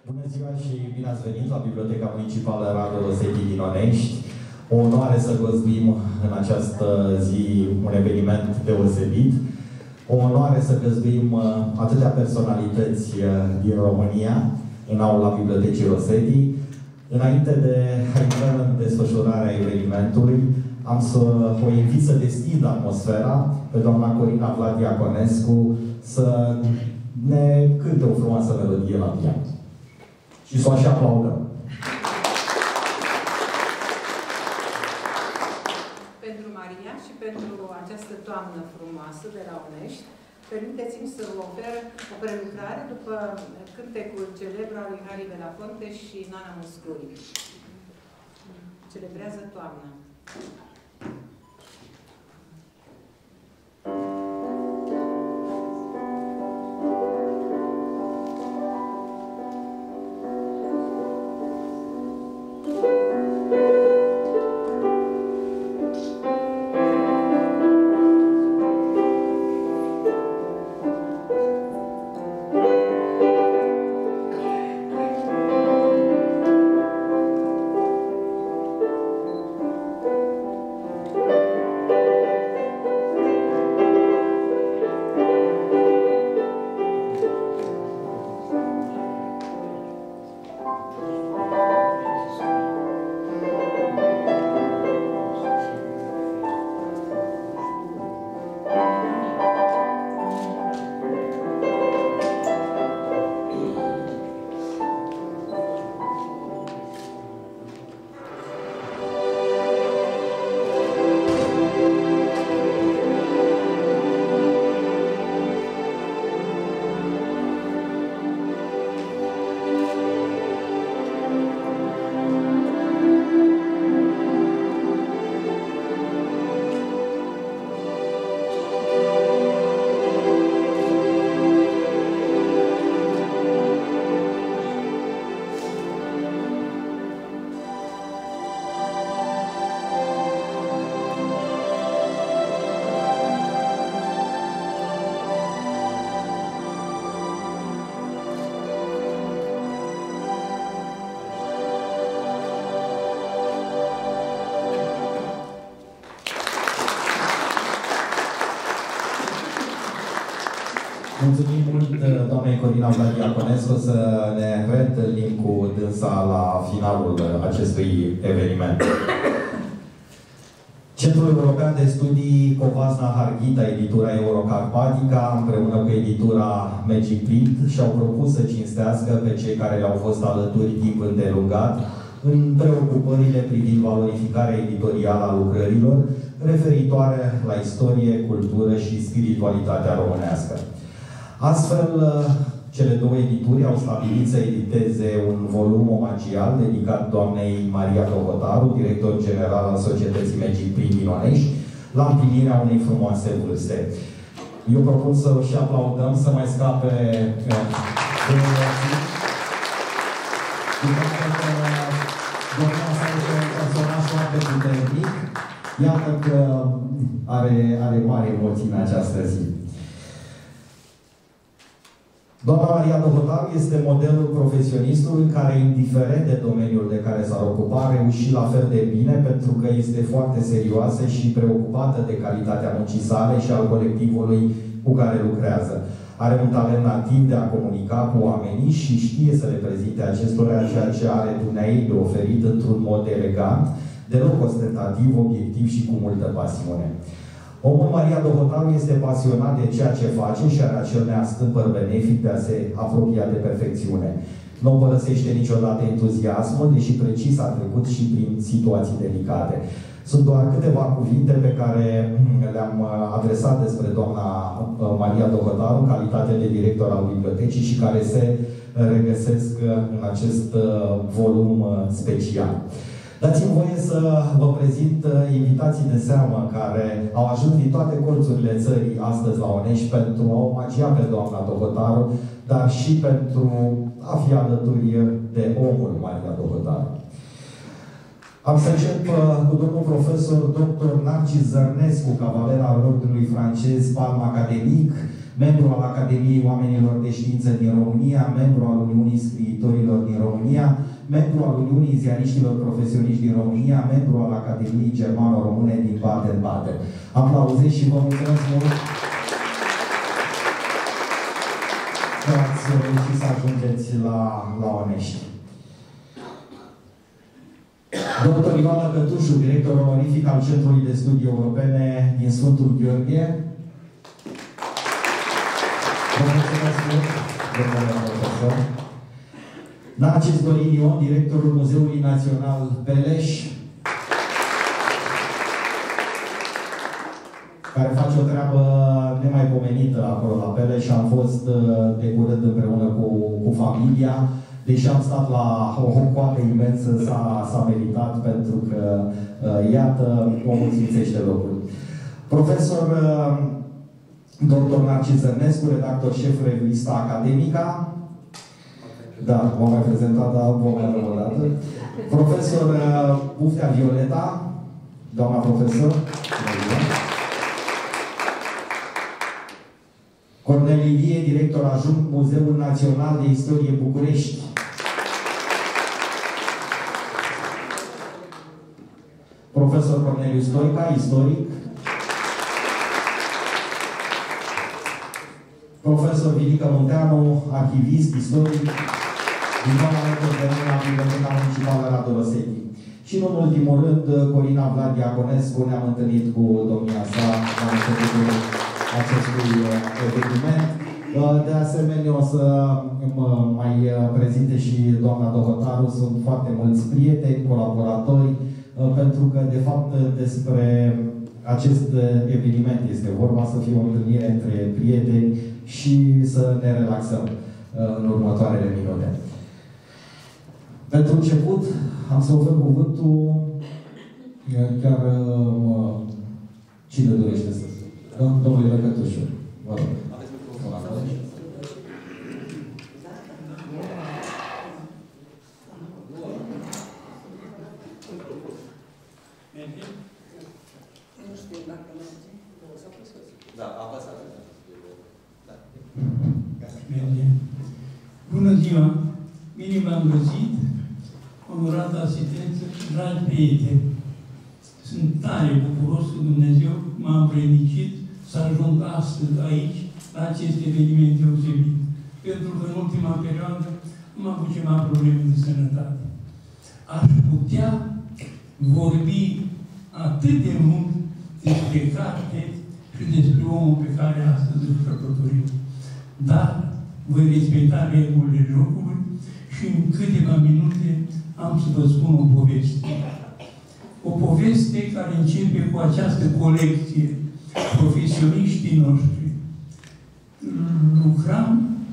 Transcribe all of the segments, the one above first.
Bună ziua și bine ați venit la Biblioteca Municipală Radu Rosetti din Onești. O onoare să găzduim în această zi un eveniment deosebit. O onoare să găzduim atâtea personalități din România în aula Bibliotecii Rosetti. Înainte de a intra în desfășurarea evenimentului, am să o invit să deschidă atmosfera pe doamna Corina Vlad Iaconescu să ne cânte o frumoasă melodie la pian. Și să o așa aplaudăm. Pentru Maria și pentru această toamnă frumoasă de la Onești, permiteți-mi să vă ofer o prelucrare după cântecul celebru al lui Harry Belafonte și Nana Muscuri. Celebrează toamna. Mulțumim mult, doamnei Corina Vlad Iaconescu, să ne reîntâlnim cu dânsa la finalul acestui eveniment. Centrul European de Studii Covasna Harghita, editura Eurocarpatica, împreună cu editura Magic Print, și-au propus să cinstească pe cei care le-au fost alături timp îndelungat în preocupările privind valorificarea editorială a lucrărilor referitoare la istorie, cultură și spiritualitatea românească. Astfel, cele două edituri au stabilit să editeze un volum omagial dedicat doamnei Maria Dohotaru, director general al Societății Magic Print din Onești, la împlinirea unei frumoase vârste. Eu propun să și aplaudăm, să mai scape doamna sa este un personaj foarte puternic. Iată că are mari emoții în această zi. Doamna Maria Dohotaru este modelul profesionistului care, indiferent de domeniul de care s-ar ocupa, a reușit la fel de bine pentru că este foarte serioasă și preocupată de calitatea muncii sale și al colectivului cu care lucrează. Are un talent nativ de a comunica cu oamenii și știe să le prezinte acestora ceea ce are dumneaei de oferit într-un mod elegant, deloc ostentativ, obiectiv și cu multă pasiune. Omul Maria Dohotaru este pasionat de ceea ce face și are acel neastâmpăr benefic de a se apropia de perfecțiune. Nu părăsește niciodată entuziasmul, deși precis a trecut și prin situații delicate. Sunt doar câteva cuvinte pe care le-am adresat despre doamna Maria Dohotaru în calitate de director al bibliotecii și care se regăsesc în acest volum special. Dați-mi voie să vă prezint invitații de seamă care au ajuns din toate colțurile țării astăzi la Onești pentru a omagia pe doamna Dohotaru, dar și pentru a fi alături de omul Maria Dohotaru. Am să încep cu domnul profesor dr. Narcis Zărnescu, cavaler al Ordinului francez Palm Academic, membru al Academiei Oamenilor de Știință din România, membru al Uniunii Scriitorilor România, membru al Uniunii Ziariștilor Profesioniști din România, membru al Academiei Germano-Române din Baden-Baden. Aplauze și vă mulțumesc mult că ați reușit să ajungeți la Onești. Dr. Ioana Cătușu, director onorific al Centrului de Studii Europene din Sfântul Gheorghe. Vă mulțumesc mult, domnule profesor. Narcis Dorin Ion, directorul Muzeului Național Peleș, care face o treabă nemaipomenită acolo la Peleș. Am fost de curând împreună cu familia. Deși am stat la o coadă imensă, s-a meritat, pentru că, iată, omul sfințește locul. Profesor dr. Narcis Zărnescu, redactor șef revista Academica. Da, v-am mai prezentat, dar vom mai avea o dată. Profesor Buftea Violeta, doamna profesor. Cornel Ilie, director adjunct Muzeul Național de Istorie București. Profesor Corneliu Stoica, istoric. Profesor Vilica Munteanu, arhivist, istoric, din Parlamentul de la Biblioteca Municipală Radu Rosetti. Și, în ultimul rând, Corina Vlad Diaconescu, ne-am întâlnit cu domnia sa la începutul acestui eveniment. De asemenea, o să mă mai prezinte și doamna Dohotaru. Sunt foarte mulți prieteni, colaboratori, pentru că, de fapt, despre acest eveniment este vorba, să fie o întâlnire între prieteni și să ne relaxăm în următoarele minute. Pentru început, am să ofer cuvântul, chiar cine dorește să spune? Domnule Cătușu, vă rog. Bună ziua! Bine v-am găsit, onorată asistență, dragi prieteni! Sunt tare bucuros că Dumnezeu m-a împrenicit să ajung astăzi aici, la acest eveniment deosebit. Pentru că în ultima perioadă am avut ceva probleme de sănătate. Aș putea vorbi atât de mult despre carte și despre omul pe care astăzi îl sărbătorim. Dar voi respecta regulile jocului și în câteva minute am să vă spun o poveste. O poveste care începe cu această colecție. Profesioniștii noștri. Lucram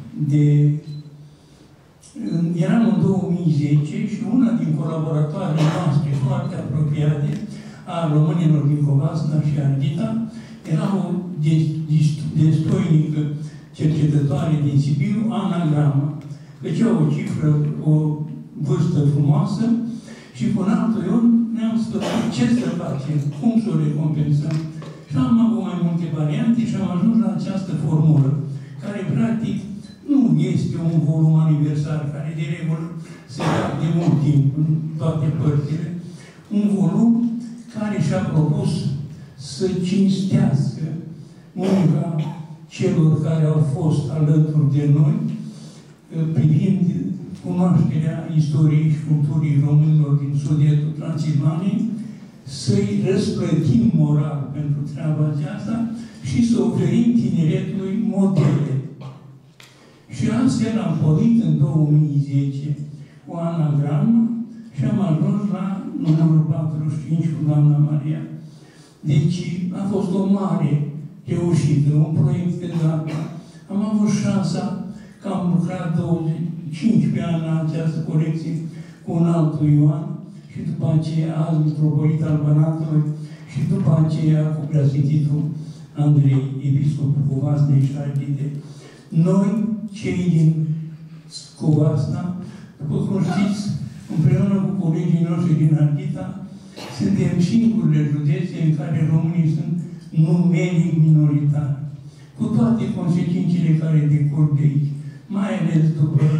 eram în 2010 și una din colaboratoarele noastre foarte apropiate a românilor din Covasna și Arghita era o destoinică cercetătoare din Sibiu, Ana Grama. Făcea o cifră, o vârstă frumoasă și până altul Ion ne-am spus ce să facem, cum să o recompensăm. Și am avut mai multe variante și am ajuns la această formulă, care practic nu este un volum aniversar, care de regulă se dă de mult timp în toate părțile. Un volum care și-a propus să cinstească munca celor care au fost alături de noi, privind cunoașterea istoriei și culturii românilor din sud-estul Transilvaniei, să-i răsplătim moral pentru treaba aceasta și să oferim tineretului modele. Și astfel am pornit în 2010 cu Anagramă și am ajuns la numărul 45 cu doamna Maria. Deci a fost o mare reușită, un proiect de dată. Am avut șansa că am lucrat 15 ani la această colecție cu un altul Ioan și după aceea azi mitropolit al Banatului și după aceea cu preasfințitul Andrei, episcopul Covasnei și Arghite. Noi, cei din Covasna, după cum știți, împreună cu colegii noștri din Arghita, suntem singurele județe în care românii sunt numeric minoritari, cu toate consecințele care decurg de aici, mai ales după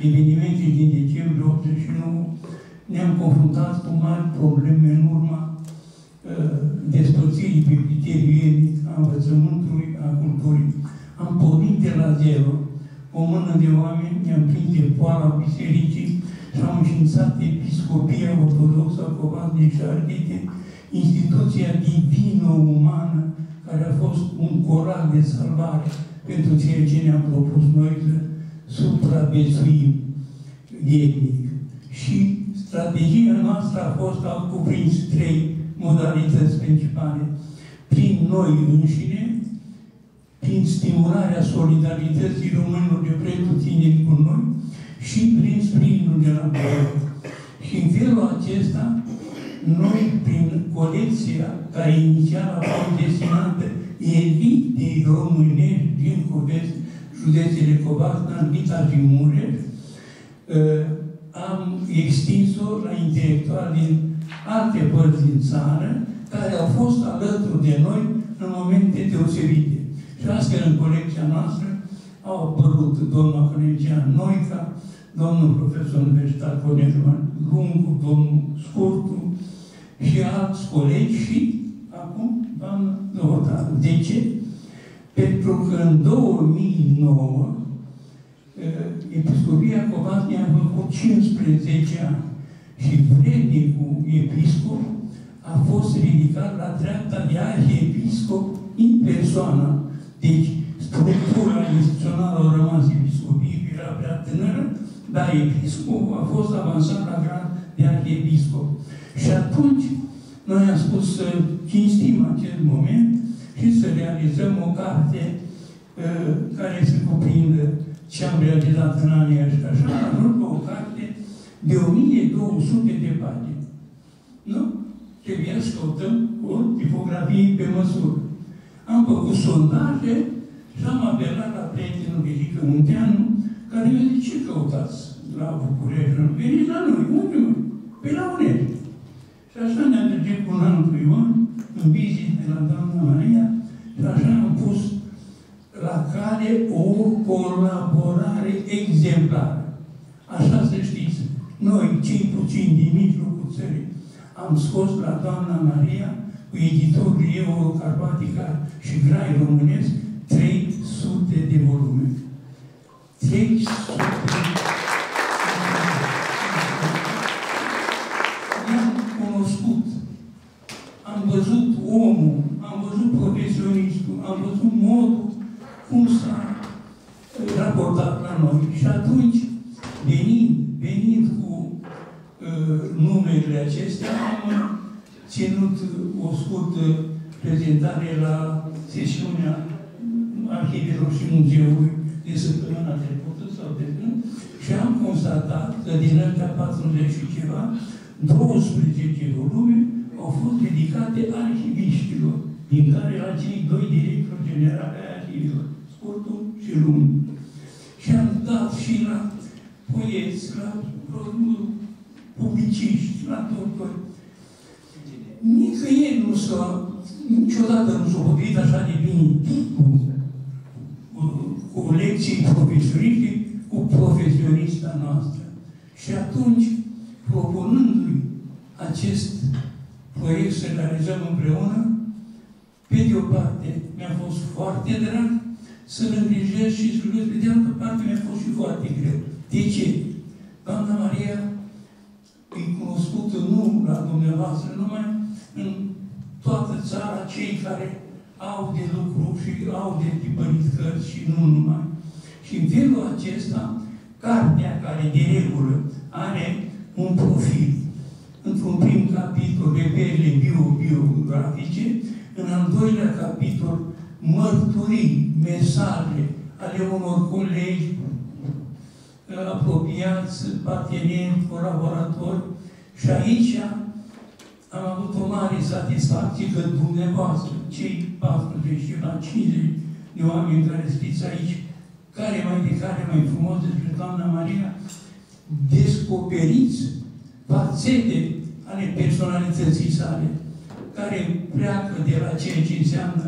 evenimente din decembrie 89, ne-am confruntat cu mari probleme în urma despărțirii pe criteriul a învățământului, a culturii. Am pornit de la zero. O mână de oameni ne-am prins de poala bisericii și am înștiințat Episcopia Ortodoxă a Covasnic și Ardite, instituția divină-umană, care a fost un coral de salvare pentru ceea ce ne-am propus noi să supraviețuim etnic. Și strategia noastră a fost, a cuprins 3 modalități principale. Prin noi înșine, prin stimularea solidarității românilor de pretutindeni cu noi și prin sprijinul de la Băiat. Și în felul acesta, noi, prin colecția care inițial a fost destinată elitei românești din Covesni, județele Covasna, Vita și Mureș, am extins-o la intelectuali din alte părți din țară, care au fost alături de noi în momente deosebite. Și astfel, în colecția noastră, au apărut domnul Cornelian Noica, domnul profesor universitar Cornelian Lungu, domnul Scurtu și alți colegi și, acum, doamna Novotaru. De ce? Pentru că în 2009, Episcopia Covasnic a făcut 15 ani și vrednicul episcop a fost ridicat la treapta de arhiepiscop în persoană. Deci, structura instituțională a rămas episcopie, era prea tânără, dar episcopul a fost avansat la grad de arhiepiscop. Și atunci, noi am spus să cinstim acest moment și să realizăm o carte care să cuprindă ce am realizat în anii ăștia. Așa am ajuns la o carte de 1200 de pagini. Nu? Trebuia să căutăm o tipografie pe măsură. Am făcut sondaje și am apelat la prietenul Velică Munteanu, care mi-a zis, ce căutați la București? Veniți la noi. Unde? Pe la Unești. Și așa ne-am trăgit cu un an cu Ion, în vizite la doamna Maria, și așa am pus la cale o colaborare exemplară. Așa să știți, noi, cei puțini din mijlocul țării, am scos la doamna Maria, cu editorul Euro-Carpatica și Grai Românesc, 300 de volume. 300 de I-am cunoscut, am văzut omul, am văzut profesionistul, am văzut modul cum s-a raportat la noi. Și atunci, venind cu numele acestea, am ținut o scurtă prezentare la sesiunea Arhivelor și Muzeului de săptămâna trecută sau de când și am constatat că din ăștia 40 și ceva, 12 volume au fost dedicate arhiviștilor, din care la cei 2 directori generali ai arhivelor, Scurtul și Lungu. Și am dat și la poeți, la publiciști, la doctori. Nicăieri nu s-a, niciodată nu s-a vorbit așa de bine tipul cu lecții profesioniști, cu profesionista noastră. Și atunci, propunându-i acest proiect să realizăm împreună, pe de o parte mi-a fost foarte drag să-l îngrijesc și să-l pe de altă parte mi-a fost și foarte greu. De ce? Doamna Maria e cunoscută nu la dumneavoastră, numai în toată țara, cei care au de lucru și au de tipărit cărți și nu numai. Și în felul acesta, cartea care de regulă are un profil. Într-un prim capitol, reperele biografice, în al doilea capitol, mărturii, mesaje ale unor colegi apropiați, parteneri, colaboratori. Și aici am avut o mare satisfacție că dumneavoastră, cei 40 și la 50 de oameni care știți aici, care mai frumos despre doamna Maria, descoperiți fațete ale personalității sale, care pleacă de la ceea ce înseamnă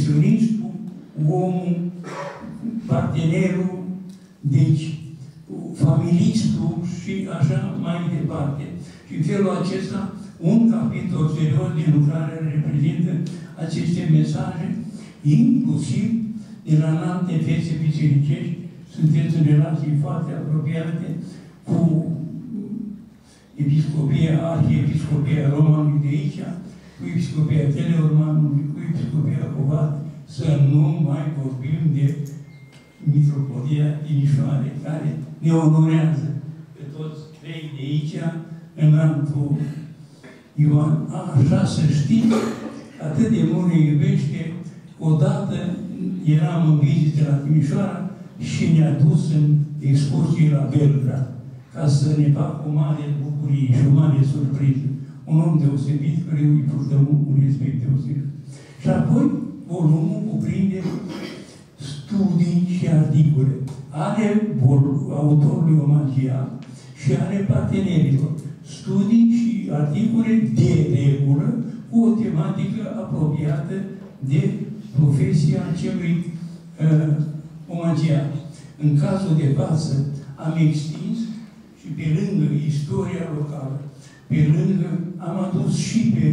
profesionistul, omul, partenerul, deci familistul și așa mai departe. Și în felul acesta, un capitol serios din lucrare reprezintă aceste mesaje, inclusiv de la înalte fețe bisericești. Sunteți în relații foarte apropiate cu Episcopia, Arhiepiscopia Romanului de aici, cu Episcopia Teleormanului, cu Episcopia Covat, să nu mai vorbim de Mitropolia Timișoare, care ne onorează pe toți trei de aici, înaltul Ioan. Așa să știți, atât de mult ne iubește, odată eram în vizită la Timișoara și ne-a dus în excursie la Belgrad, ca să ne facă o mare bucurie și o mare surpriză. Un om deosebit, care îi purtăm un respect deosebit. Și apoi, volumul cuprinde studii și articole ale autorului omagial și ale partenerilor. Studii și articole de regulă cu o tematică apropiată de profesia celui omagial. În cazul de față am extins și pe lângă istoria locală, pe lângă am adus și pe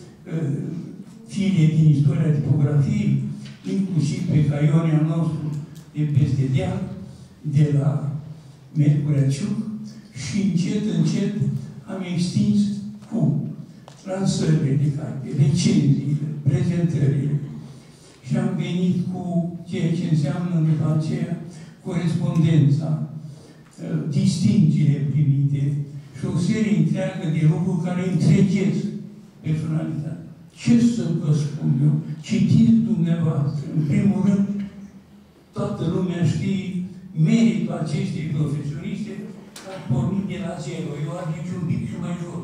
file din istoria tipografiei, inclusiv pe caionia nostru de peste deal, de la Mercurea Ciuc, și încet, încet am extins cu lansările de carte, recenziile, prezentările. Și am venit cu ceea ce înseamnă după aceea corespondența, distincțiile primite și o serie întreagă de lucruri care întregesc personalitatea. Ce să vă spun eu? Citiți dumneavoastră. În primul rând, toată lumea știe meritul acestei profesioniste care a pornit de la zero. Eu am zis un pic și mai jos.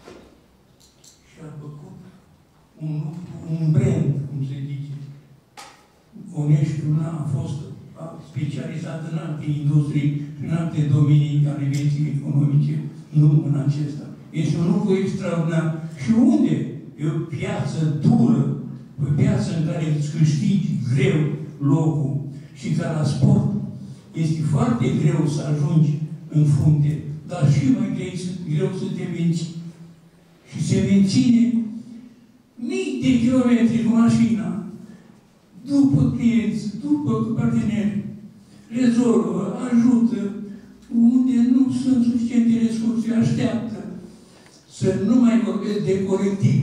Și a făcut un lucru, un brand, cum se zice. Oneștiul a fost specializat în alte industrii și în alte domenii ale vieții economice, nu în acesta. Este un lucru extraordinar. Și unde? E o piață dură, o piață în care îți câștigi greu locul și ca la sport este foarte greu să ajungi în frunte, dar și mai greu să te menții. Și se menține mii de kilometri cu mașina, după clienți, după parteneri, rezolvă, ajută, unde nu sunt suficiente resurse, așteaptă. Să nu mai vorbesc de corectiv.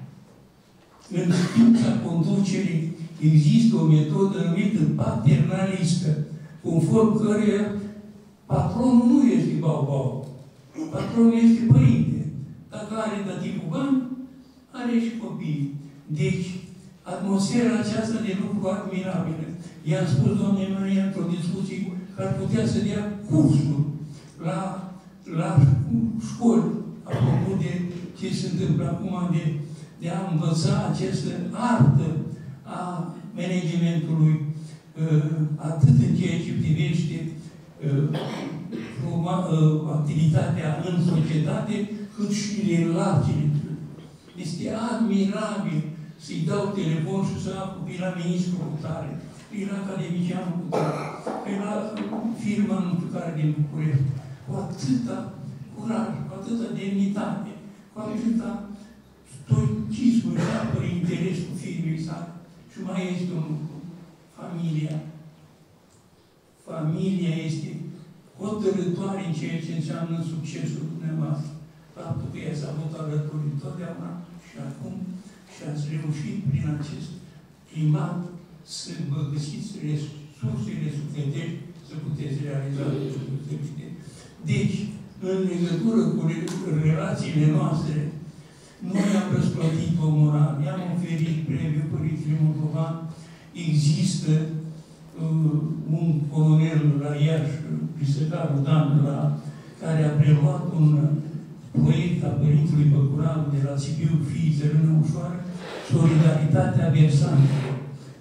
În știința conducerii există o metodă numită paternalistă, conform căreia patronul nu este bau-bau. Patronul este părinte. Dacă are tăticul bani, are și copii. Deci, atmosfera aceasta de lucru admirabilă. I-am spus, doamne Maria, într-o discuție, că ar putea să dea cursul la școli, apropo de ce se întâmplă acum, de a învăța această artă a managementului, atât în ceea ce privește activitatea în societate, cât și relațiile. Este admirabil să-i dau telefon și să aflu pe la ministrul cu tare, pe la academicianul cu tare, pe la firma nu știu care din București, cu atâta curaj, cu atâta demnitate, cu atâta stoicism și apără interesul firmei sale. Și mai este un lucru. Familia. Familia este hotărâtoare în ceea ce înseamnă succesul dumneavoastră. Faptul că i-ați avut alături întotdeauna și acum și ați reușit prin acest climat să vă găsiți resursele sufletești să puteți realiza lucrurile. Deci, în legătură cu relațiile noastre, noi am răsplătit-o moral, i-am oferit premiu Părintele Moldovan. Există un colonel la Iași, Prisăcarul Dan, care a preluat un proiect a Părintelui Băcural de la Sibiu, Fiii Țărână Ușoară, Solidaritatea Versantilor.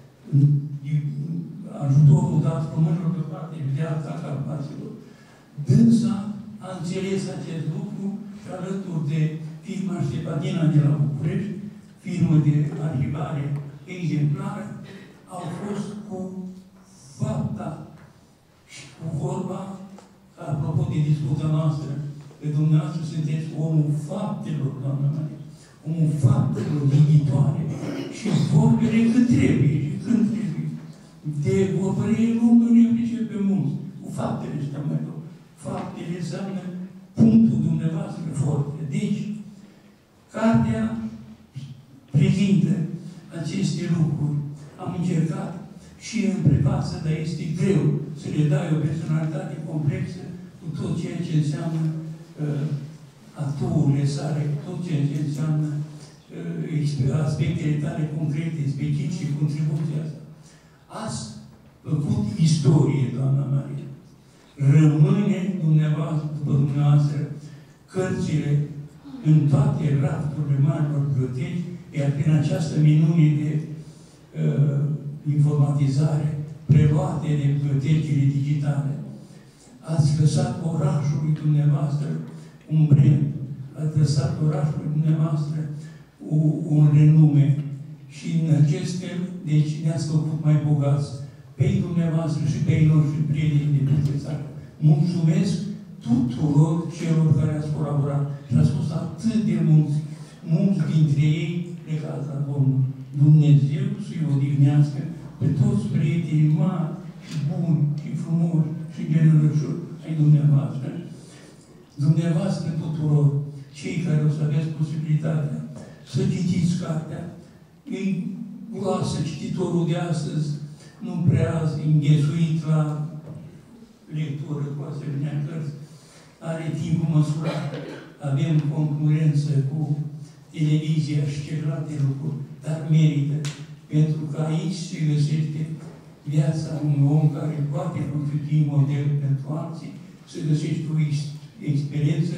Ajutorul dat românilor pe partea de alta Carpaților. Dânsa a înțeles acest lucru și alături de firma Ștepatina de la București, firmă de arhivare exemplară, au fost cu fapta și cu vorba ca apropo de disputa noastră, că dumneavoastră sunteți omul faptelor, doamna Maria. Omul faptelor ghiditoare. Și vorbele cât trebuie și când trebuie. De vorbărie lungă ne pricepe mulți. Cu faptele ăștia mai rău. Faptele înseamnă punctul dumneavoastră forte. Deci, cartea prezintă aceste lucruri. Am încercat și în prefață, dar este greu să le dai o personalitate complexă cu tot ceea ce înseamnă aturile sale, tot ceea ce înseamnă aspectele tale concrete, specifice, contribuția asta. Ați făcut istorie, doamna Maria. Rămâne după dumneavoastră cărțile în toate rafturile marilor biblioteci, iar prin această minune de informatizare preluate de bibliotecile digitale, ați lăsat orașului dumneavoastră un brand, ați lăsat orașului dumneavoastră un renume și în acest fel, deci ne-ați făcut mai bogați pe dumneavoastră și pe ei noștri prieteni de pe țară. Mulțumesc tuturor celor care ați colaborat și ați fost atât de mulți dintre ei plecați la Domnul. Dumnezeu să-i odihnească pe toți prietenii mari și buni și frumoși și generoși ai dumneavoastră. Dumneavoastră tuturor, cei care o să aveți posibilitatea să citiți cartea, e groasă cititorul de astăzi, nu prea înghesuit la lectură cu asemenea cărți, are timpul măsurat, avem concurență cu televizia și celelalte lucruri, dar merită, pentru că aici se găsește viața unui om care poate constitui model pentru alții, se găsește o experiență,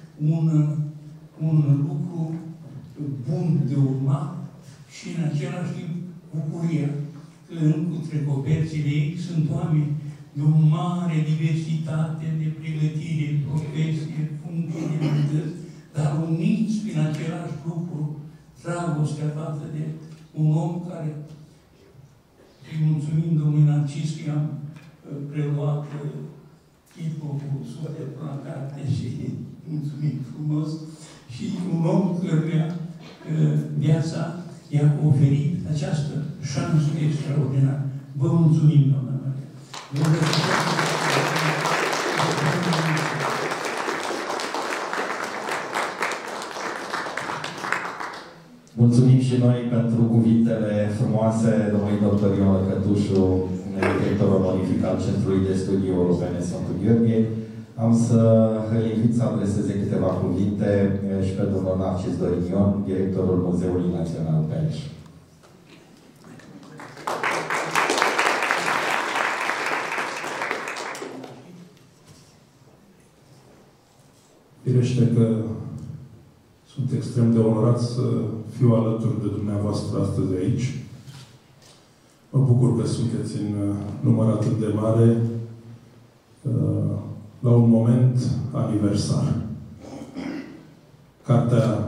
un lucru bun de urmat și în același timp bucuria că între coperțile ei sunt oameni de o mare diversitate de pregătire, profesie, funcții de vieți, dar uniți prin același lucru, dragostea față de un om care, îi mulțumim domnului Narcis că am preluat chipul cu sufletul la carte și mulțumim frumos, și un om căruia viața i-a oferit această șansă extraordinară. Vă mulțumim, doamna Maria. Mulțumim și noi pentru cuvintele frumoase domnului dr. Ion Lăcătușu, director onorific al Centrului de Studii Europene Sfântul Gheorghe. Am să îl invit să adreseze câteva cuvinte și pe domnul Narcis Dorinion, directorul Muzeului Național Peleș. Firește că sunt extrem de onorat să fiu alături de dumneavoastră astăzi aici. Mă bucur că sunteți în număr atât de mare la un moment aniversar. Cartea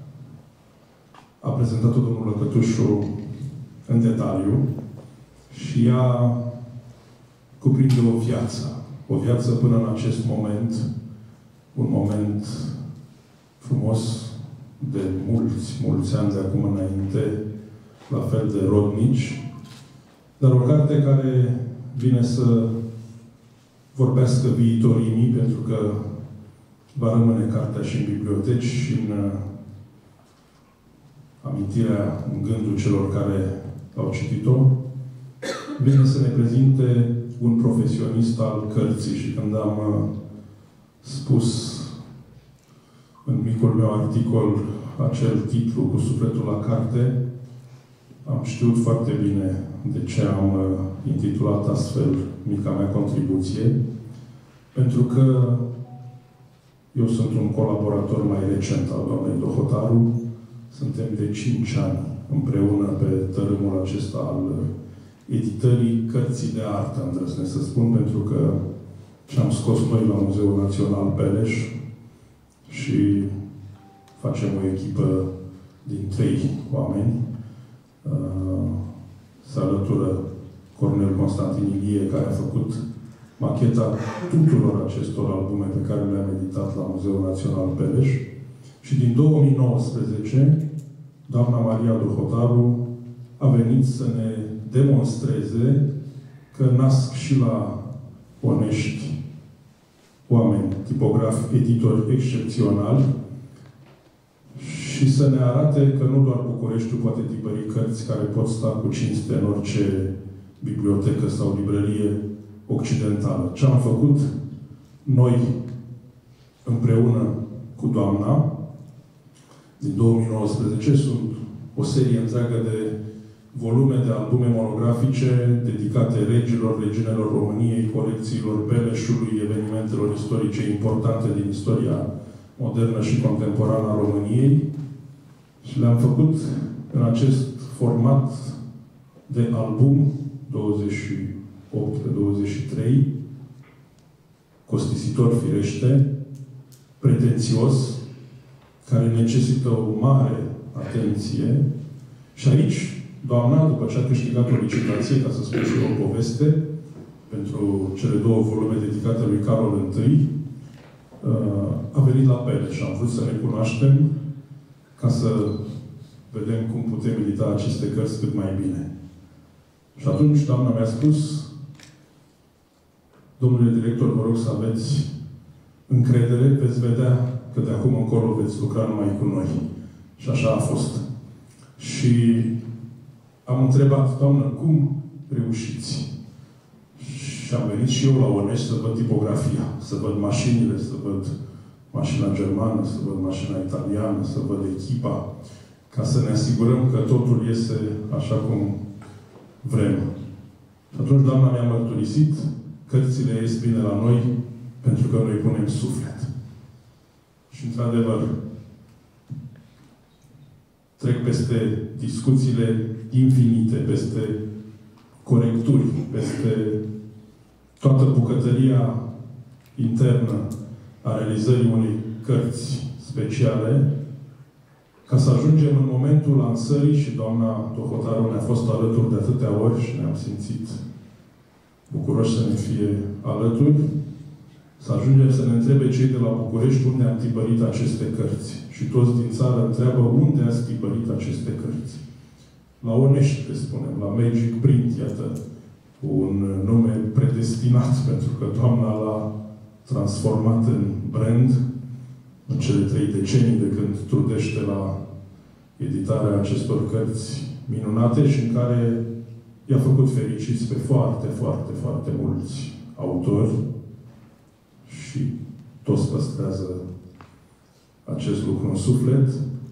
a prezentat-o domnul Lăcătușu în detaliu și ea cuprinde o viață până în acest moment, un moment frumos de mulți ani de acum înainte, la fel de rodnici, dar o carte care vine să vorbească viitorii mii, pentru că va rămâne cartea și în biblioteci și în amintirea, în gândul celor care au citit-o, vine să ne prezinte un profesionist al cărții. Și când am spus în micul meu articol acel titlu cu sufletul la carte, am știut foarte bine de ce am intitulat astfel mica mea contribuție, pentru că eu sunt un colaborator mai recent al doamnei Dohotaru. Suntem de 5 ani împreună pe tărâmul acesta al editării cărții de artă, îndrăznesc să spun, pentru că ce-am scos noi la Muzeul Național Peleș și facem o echipă din 3 oameni. Se alătură Cornel Constantin Ilie, care a făcut macheta tuturor acestor albume pe care le-am editat la Muzeul Național Peleș. Și din 2019, doamna Maria Dohotaru a venit să ne demonstreze că nasc și la Onești oameni, tipografi, editori excepționali și să ne arate că nu doar Bucureștiul poate tipări cărți care pot sta cu cinste în orice bibliotecă sau librărie occidentală. Ce am făcut noi împreună cu doamna din 2019 sunt o serie întreagă de volume de albume monografice dedicate regilor, reginelor României, colecțiilor Peleșului, evenimentelor istorice importante din istoria modernă și contemporană a României. Și le-am făcut în acest format de album 28 pe 23, costisitor firește, pretențios, care necesită o mare atenție. Și aici, doamna, după ce a câștigat o licitație, ca să spun și o poveste, pentru cele două volume dedicate lui Carol I, a venit la Peleș și am vrut să ne cunoaștem ca să vedem cum putem edita aceste cărți cât mai bine. Și atunci doamna mi-a spus: domnule director, vă rog să aveți încredere, veți vedea că de acum încolo veți lucra numai cu noi. Și așa a fost. Și am întrebat: doamnă, cum reușiți? Și am venit și eu la Onești să văd tipografia, să văd mașinile, să văd mașina germană, să văd mașina italiană, să văd echipa, ca să ne asigurăm că totul iese așa cum vrem. Și atunci doamna mi-a mărturisit: cărțile ies bine la noi pentru că noi punem suflet. Și într-adevăr, trec peste discuțiile infinite, peste corecturi, peste toată bucătăria internă a realizării unei cărți speciale, ca să ajungem în momentul lansării, și doamna Dohotaru ne-a fost alături de atâtea ori și ne-am simțit bucuroși să ne fie alături, să ajungem să ne întrebe cei de la București unde am tipărit aceste cărți. Și toți din țară întreabă: unde ați tipărit aceste cărți? La Onești, le spunem, la Magic Print, iată, un nume predestinat, pentru că doamna l-a transformat în brand în cele 3 decenii de când trudește la editarea acestor cărți minunate și în care i-a făcut fericiți pe foarte, foarte, foarte mulți autori și toți păstrează acest lucru în suflet.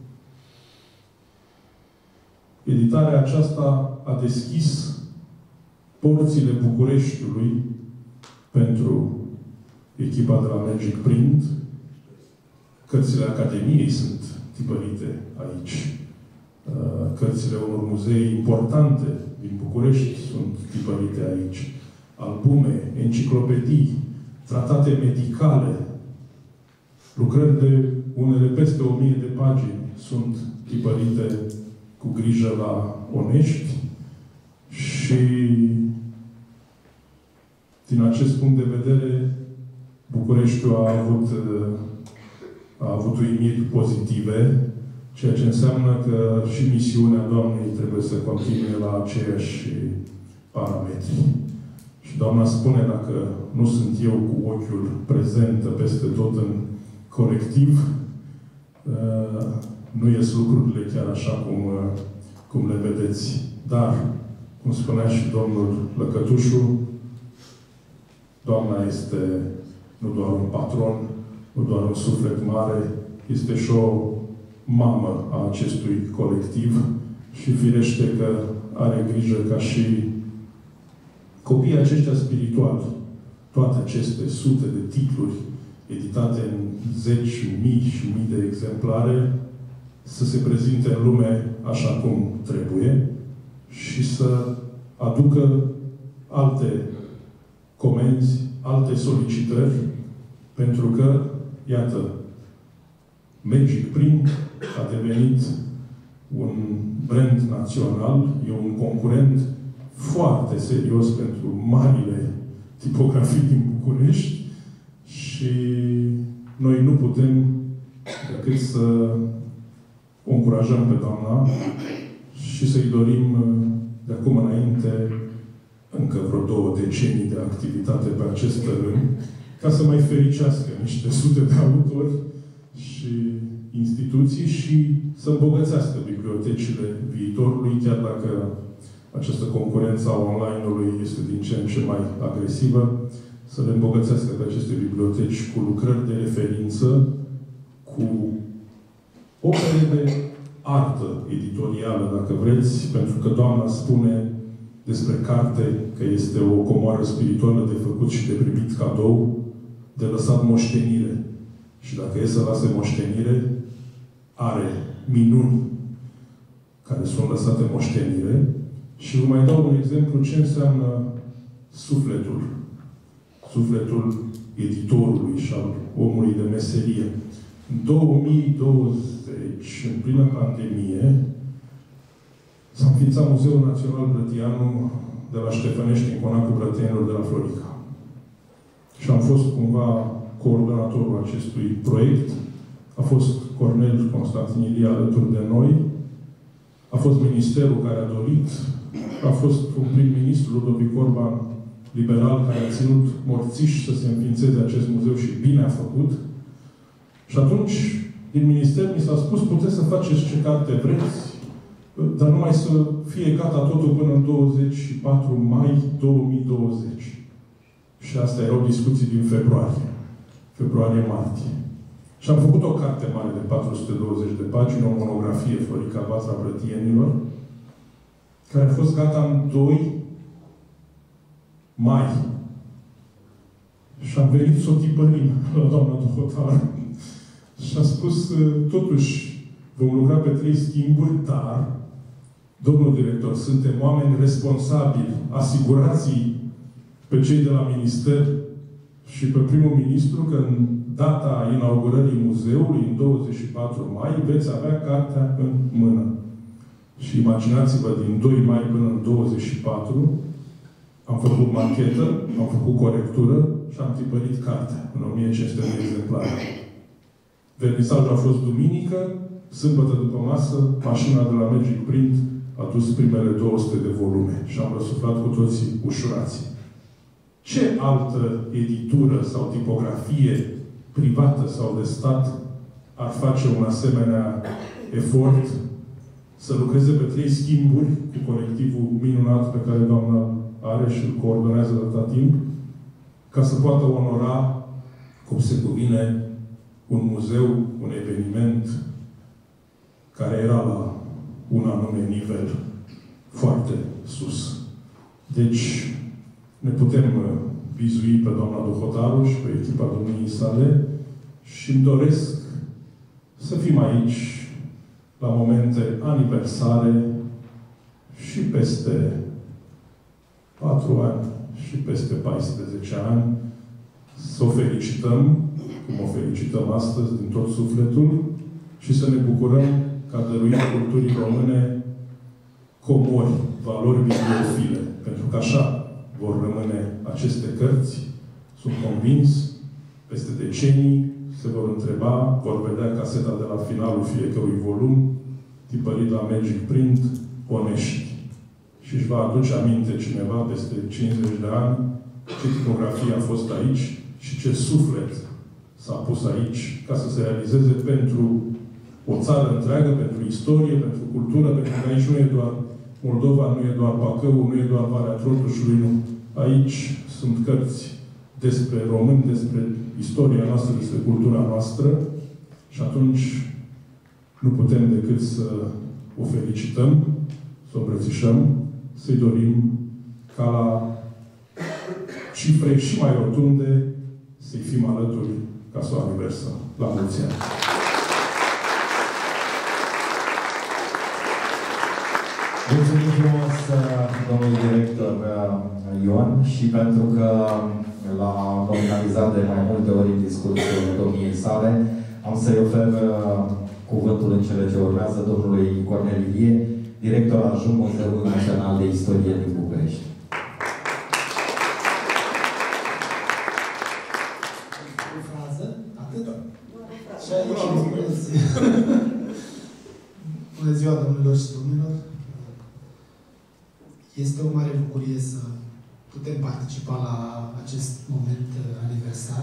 Editarea aceasta a deschis porțile Bucureștiului pentru echipa de la Magic Print. Cărțile Academiei sunt tipărite aici. Cărțile unor muzee importante din București sunt tipărite aici. Albume, enciclopedii, tratate medicale, lucrări de unele peste 1000 de pagini sunt tipărite cu grijă la Onești. Și din acest punct de vedere, Bucureștiul a avut uimiri pozitive, ceea ce înseamnă că și misiunea doamnei trebuie să continue la aceiași parametri. Și doamna spune: dacă nu sunt eu cu ochiul prezentă peste tot în colectiv, nu ies lucrurile chiar așa cum le vedeți. Dar, cum spunea și domnul Lăcătușu, doamna este nu doar un patron, nu doar un suflet mare, este și o mamă a acestui colectiv și firește că are grijă ca și copiii aceștia spirituali, toate aceste sute de titluri editate în zeci, mii și mii de exemplare, să se prezinte în lume așa cum trebuie și să aducă alte comenzi, alte solicitări, pentru că, iată, Magic Print a devenit un brand național, e un concurent foarte serios pentru marile tipografii din București și noi nu putem decât să o încurajăm pe doamna și să-i dorim de acum înainte încă vreo 2 decenii de activitate pe acest teren, ca să mai fericească niște sute de autori și instituții și să îmbogățească bibliotecile viitorului, chiar dacă această concurență a online-ului este din ce în ce mai agresivă, să le îmbogățească pe aceste biblioteci cu lucrări de referință, cu opere de artă editorială, dacă vreți, pentru că doamna spune despre carte că este o comoară spirituală de făcut și de primit cadou, de lăsat moștenire. Și dacă e să lase moștenire, are minuni care sunt lăsate moștenire. Și vă mai dau un exemplu ce înseamnă sufletul. Sufletul editorului și al omului de meserie. În 2020, în plină pandemie, s-a înființat Muzeul Național Brătianu de la Ștefănești, în Conacul Brătienilor de la Florica. Și am fost cumva coordonatorul acestui proiect. A fost Cornel Constantin Ilie alături de noi. A fost ministerul care a dorit. A fost un prim-ministru, Ludovic Orban, liberal, care a ținut morțiș să se înființeze acest muzeu și bine a făcut. Și atunci, din minister, mi s-a spus, puteți să faceți ce carte vreți, dar numai să fie gata totul până în 24 mai 2020. Și astea erau discuții din februarie-martie. Și am făcut o carte mare de 420 de pagini, o monografie, Florica Vatra Brătienilor, care a fost gata în 2 mai. Și am venit să o tipărim la doamna Duhotar. Și a spus, totuși, vom lucra pe 3 schimburi, dar, domnul director, suntem oameni responsabili, asigurați pe cei de la minister și pe primul ministru că în data inaugurării muzeului, în 24 mai, veți avea cartea în mână. Și imaginați-vă, din 2 mai până în 24, am făcut machetă, am făcut corectură și am tipărit cartea în 1500 de exemplare. Vernisajul a fost duminică, sâmbătă după masă, mașina de la Magic Print a dus primele 200 de volume și am răsuflat cu toții ușurați. Ce altă editură sau tipografie privată sau de stat ar face un asemenea efort să lucreze pe 3 schimburi cu colectivul minunat pe care doamna are și îl coordonează de atâta timp, ca să poată onora, cum se cuvine, un muzeu, un eveniment care era la un anume nivel foarte sus. Deci, ne putem bizui pe doamna Duhotaru și pe echipa domniei sale și îmi doresc să fim aici la momente aniversare și peste 4 ani și peste 14 ani să o felicităm, cum o felicităm astăzi, din tot sufletul și să ne bucurăm că a dăruit culturii române comori, valori bibliofile. Pentru că așa vor rămâne aceste cărți, sunt convins, peste decenii se vor întreba, vor vedea caseta de la finalul fiecărui volum, tipărit la Magic Print, Onești. Și își va aduce aminte cineva peste 50 de ani ce tipografie a fost aici și ce suflet s-a pus aici ca să se realizeze pentru o țară întreagă, pentru istorie, pentru cultură, pentru că aici nu e doar Moldova, nu e doar Bacău, nu e doar Valea Trotușului, nu. Aici sunt cărți despre români, despre istoria noastră, despre cultura noastră și atunci nu putem decât să o felicităm, să o îmbrățișăm, să-i dorim ca la cifre și mai rotunde să-i fim alături ca să o aniversăm. La mulți ani! Mulțumim frumos, domnul director Ion, și pentru că l-a nominalizat de mai multe ori în discursul domniei sale, am să-i ofer cuvântul în cele ce urmează domnului Cornel Ilie, director adjunct Muzeului Național de Istorie din București. Și aici, bună ziua, domnilor și domnilor! Este o mare bucurie să putem participa la acest moment aniversar.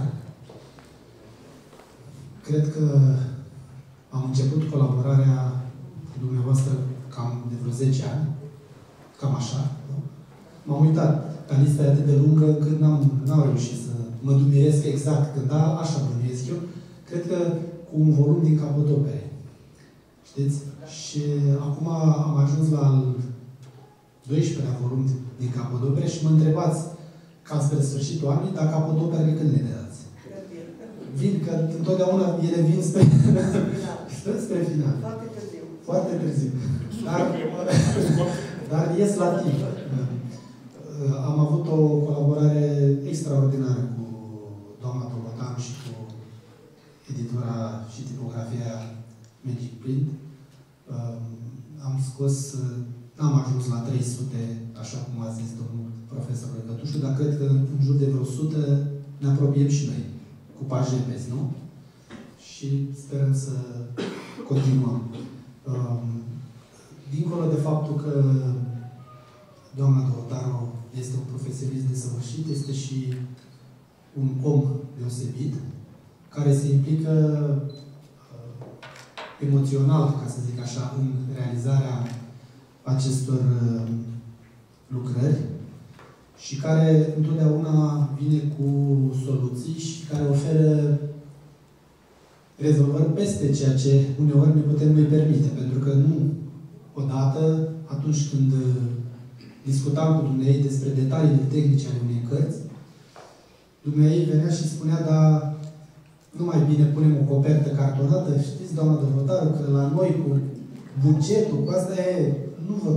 Cred că am început colaborarea cu dumneavoastră cam de vreo 10 ani. Cam așa. M-am uitat. Ca lista e atât de lungă încât n-am reușit să mă dumiresc exact când, da, așa bănuiesc eu. Cred că cu un volum din capodopere. Știți? Și acum am ajuns la al 12-lea volum din capodopere și mă întrebați ca spre sfârșitul anului, dar capodoperele când le dați? Vin, că întotdeauna ele vin spre final. Foarte târziu. Foarte târziu. Dar ies la timp. Am avut o colaborare extraordinară cu doamna Tolotanu și cu editura și tipografia Magic Print. Am scos, n-am ajuns la 300, așa cum a zis domnul profesor Răcătușu, dar cred că în jur de vreo 100 ne apropiem și noi, cu pași repezi, nu? Și sperăm să continuăm. Dincolo de faptul că doamna Dorotaru este un profesionist desăvârșit, este și un om deosebit, care se implică emoțional, ca să zic așa, în realizarea acestor lucrări și care întotdeauna vine cu soluții și care oferă rezolvări peste ceea ce uneori ne putem noi permite. Pentru că nu odată, atunci când discutam cu dumnei despre detaliile tehnice ale unei cărți, dumnei venea și spunea, dar nu mai bine punem o copertă cartonată, știți, doamna Dorotaru, că la noi cu bugetul, cu asta e, nu vă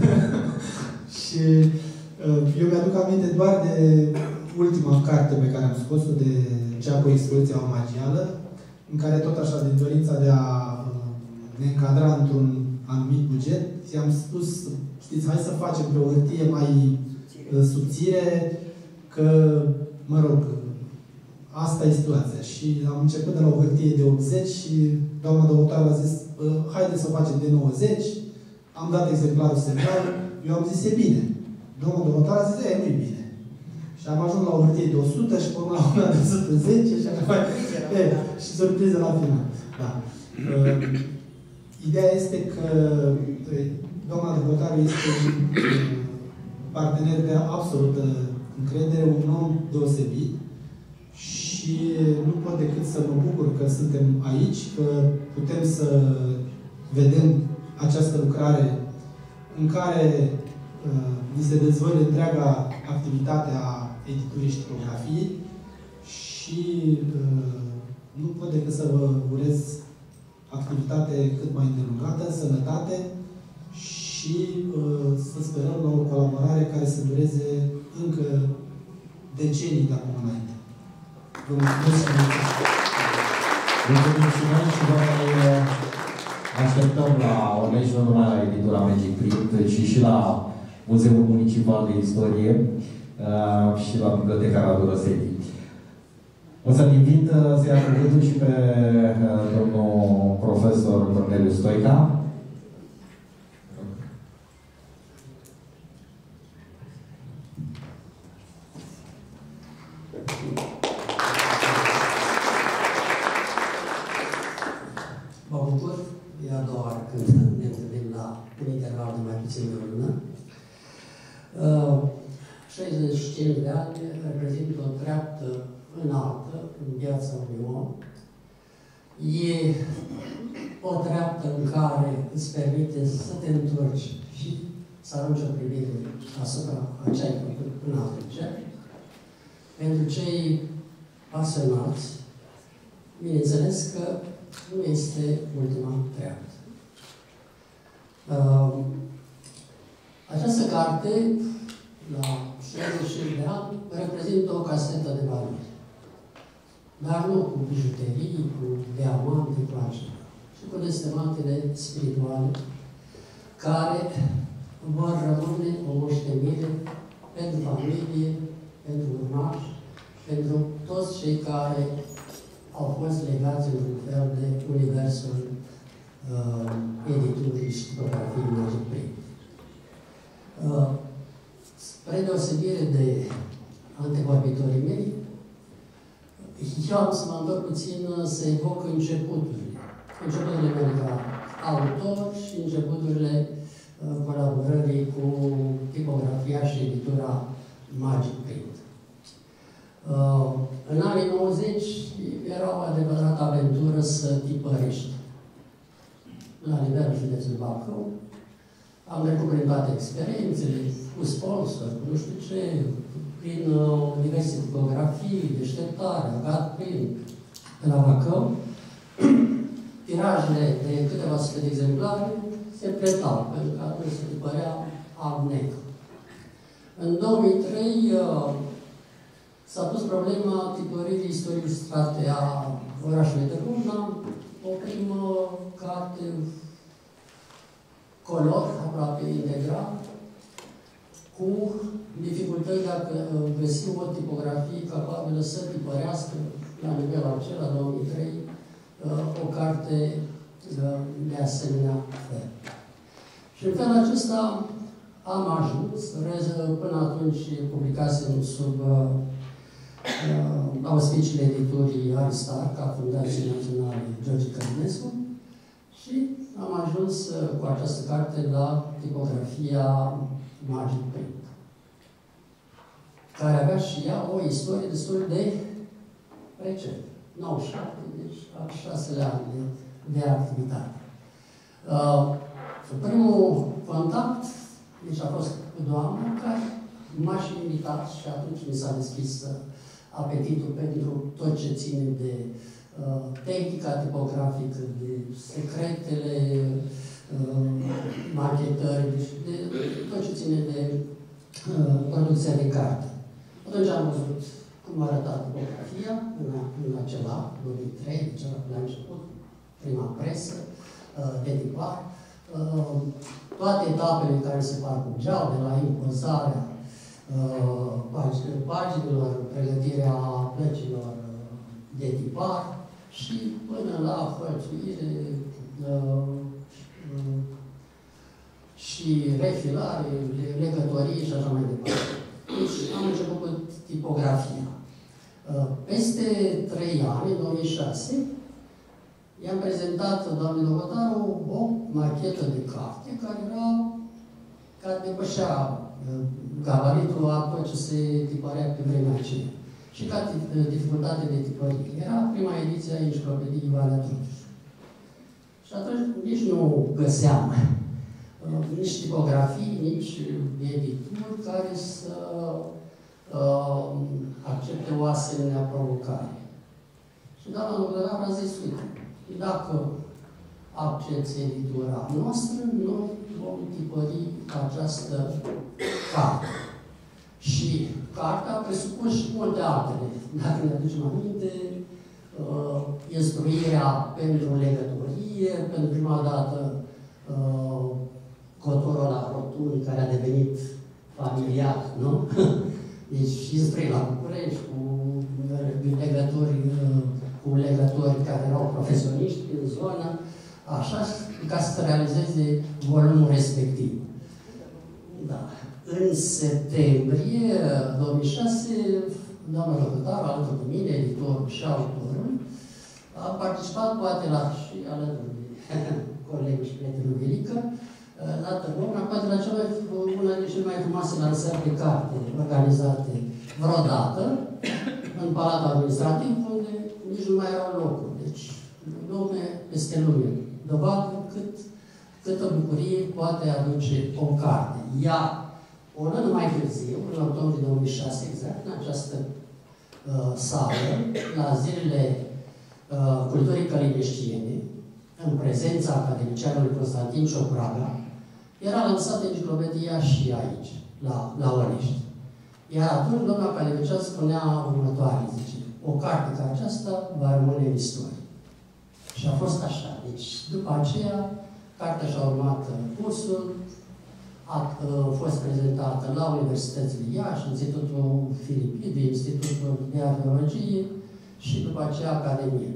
Și eu mi-aduc aminte doar de ultima carte pe care am scos-o, de cea cu expoziția omagială, în care tot așa, din dorința de a ne încadra într-un anumit buget, i-am spus, știți, hai să facem pe o hârtie mai subțire, că, mă rog, asta e situația. Și am început de la o hârtie de 80 și doamna Dorotaru a zis, haideți să o facem de 90. Am dat exemplarul semnal, eu am zis, e bine. Doamna Dorotaru a zis, nu-i bine. Și am ajuns la o hârtie de 100 și până la una de 110 și așa mai. Și surpriză la final. Da. Ideea este că doamna Dorotaru este un partener de absolută încredere, un om deosebit și nu pot decât să mă bucur că suntem aici, că putem să vedem această lucrare în care ni se dezvăluie întreaga activitate a editurii și tipografiei și nu pot decât să vă urez activitate cât mai îndelungată, sănătate și să sperăm la o colaborare care să dureze încă decenii de acum înainte. Vă mulțumesc și mulțumesc! Mulțumim și noi și vă așteptăm la Onești, nu numai la editura Magic Print, ci și la Muzeul Municipal de Istorie și la Biblioteca Radu Răseti. O să-l invit să ia cuvântul și pe domnul profesor Corneliu Stoica. Mă bucur, e a doua oară când ne întâlnim la un interval de mai puțin de o lună. 65 de ani reprezintă o treaptă înaltă în viața unui om. E o treaptă în care îți permite să te întorci și să arunci o privire asupra a ce ai făcut până atunci. Pentru cei pasionați, bineînțeles că nu este ultima treaptă. Această carte, la 65 de ani, reprezintă o casetă de valori. Dar nu cu bijuterii, cu diamante, cu așa, ci cu destemantele spirituale, care vor rămâne o moștenire pentru familie, pentru urmași, pentru toți cei care au fost legați într-un fel de universul editurii și tipografiei Magic Print. Spre deosebire de antevorbitorii mei, eu am să mă întorc puțin să evoc începuturile. Începuturile mele ca autor și începuturile colaborării cu tipografia și editura Magic Print. În anii 90 era o adevărată aventură să tipărești. La nivelul județului Bacău, am trecut prin toate experiențele, cu sponsor, cu nu știu ce, prin diverse tipografii, deșteptare, agat print, de la Bacău. Tirajele de câteva sute de exemplare se pretau, pentru că atunci se tipărea alb-negru. În 2003 s-a pus problema tipăririi istoriei ilustrate a orașului Târgu, o primă carte color, aproape integral, cu dificultăți de a găsi o tipografie capabilă să tipărească la nivelul acela, 2003, o carte de asemenea fel. Și în felul acesta am ajuns, până atunci publicasem sub auspiciile editurii Aristar, ca Fundație Națională George Călinescu, și am ajuns cu această carte la tipografia Magic Print, care avea și ea o istorie destul de recent, 97, deci al 6-lea an de activitate. Primul contact deci a fost cu doamna care m-a și invitat și atunci mi s-a deschis apetitul pentru tot ce ține de tehnica tipografică, de secretele machetării, deci de tot ce ține de producția de carte. Atunci am văzut cum arăta tipografia în acela, 2003, deci la început, prima presă, de tipar, toate etapele care se parcurgeau, de la impozarea paginilor, pregătirea plăcilor de tipar și până la hărțuire și refilare, legătorii și așa mai departe. Deci am început cu tipografia. Peste 3 ani, în 2006, i-am prezentat doamnei Logotaru o machetă de carte care depășea gabaritul a tot ce se tipărea pe vremea aceea. Și ca dificultate de tipărie. Era prima ediție a Enciclopediei Valea Truciu. Și atunci nici nu găseam nici tipografii, nici edituri care să accepte o asemenea provocare. Și doamna Logotaru a zis, uite, dacă accepți editura noastră, noi vom tipări această carte. Și cartea presupune și multe altele. Dacă ne aducem aminte, instruirea pentru legătorie, pentru prima dată cotorul la rotund, care a devenit familiar, nu? Deci instruirea la București, cu legători care erau profesioniști în zonă, așa, ca să realizeze volumul respectiv. Da. În septembrie 2006, doamna Logotaru, alături de mine, editorul și autorul, a participat, poate la și alături de colegul și prietenul Velică, la Târgovna, poate la una dintre cele mai frumoase lansări de carte organizate vreodată în Palatul Administrativ, unde nici nu mai erau locuri. Deci, lume peste lume. Dovadă câtă bucurie poate aduce o carte. Iar un an mai târziu, în octombrie 2006, exact, în această sală, la zilele culturii călineștiene, în prezența academicianului Constantin Ciopraga, era lansată enciclopedia și aici, la Onești. Iar atunci, domnul academician spunea următoare, zice, o carte ca aceasta va rămâne în istorie. Și a fost așa. Deci, după aceea, cartea și-a urmat cursul, a fost prezentată la Universitățile Iași, Institutul Filipide, Institutul de Arheologie și după aceea Academie.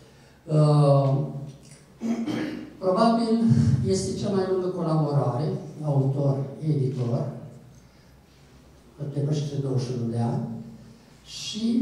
Probabil este cea mai lungă colaborare, autor-editor, depășește 21 de ani, și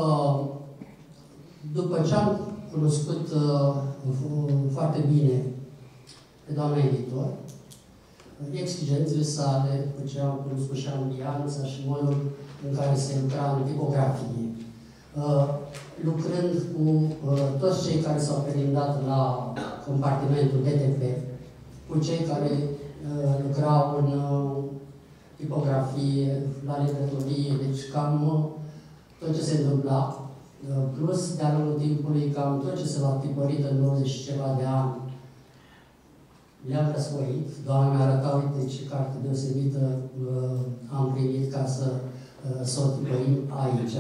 după ce am cunoscut foarte bine pe doamna editor, exigențele sale, după ce am cunoscut și ambianța și modul în care se lucra în tipografie, lucrând cu toți cei care s-au perindat la compartimentul DTP, cu cei care lucrau în tipografie, la legătorie, deci cam tot ce se întâmpla, plus de-a lungul timpului cam tot ce s-a tipărit în 20 și ceva de ani, le-am răsfoit. Doamna mi-a arătat, uite ce carte deosebită am primit ca să o tipărim aici.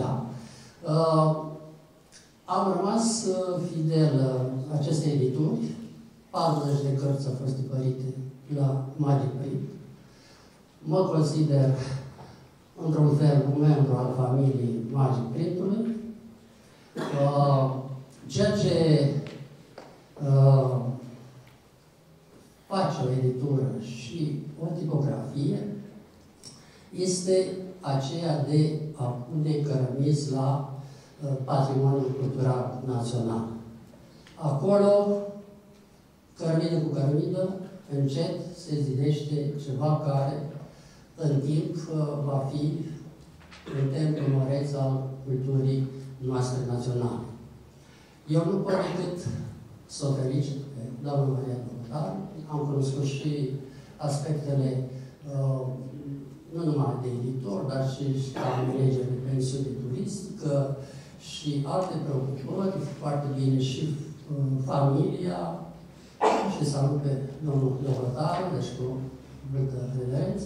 Am rămas fidel acestei edituri. 40 de cărți au fost tipărite la Magic Print. Mă consider, într-un fel, un membru al familiei Magic Print-ului. Ceea ce face o editură și o tipografie este aceea de a pune cărămizi la patrimoniul cultural național. Acolo, cărămidă cu cărămidă, încet se zidește ceva care în timp va fi un templu măreț al culturii noastre naționale. Eu nu pot decât să o felicit pe doamna Maria Bogdan. Am cunoscut și aspectele nu numai de editor, dar și ca manager de pensiune turistică și alte preocupări, foarte bine și familia, și salut pe domnul Lăvătaru, deci cu multă reverență.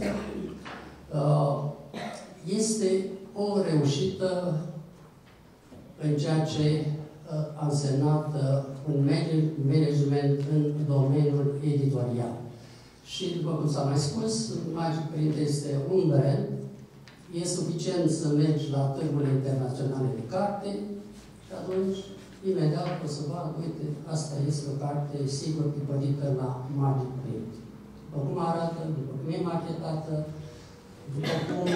Este o reușită în ceea ce a însemnat un management în domeniul editorial. Și, după cum s-a mai spus, Magic Print este un brand. E suficient să mergi la târgurile internaționale de carte și atunci, imediat, o să vadă, uite, asta este o carte sigur tipărită la Magic Print. După cum arată, după cum e marketată, după cum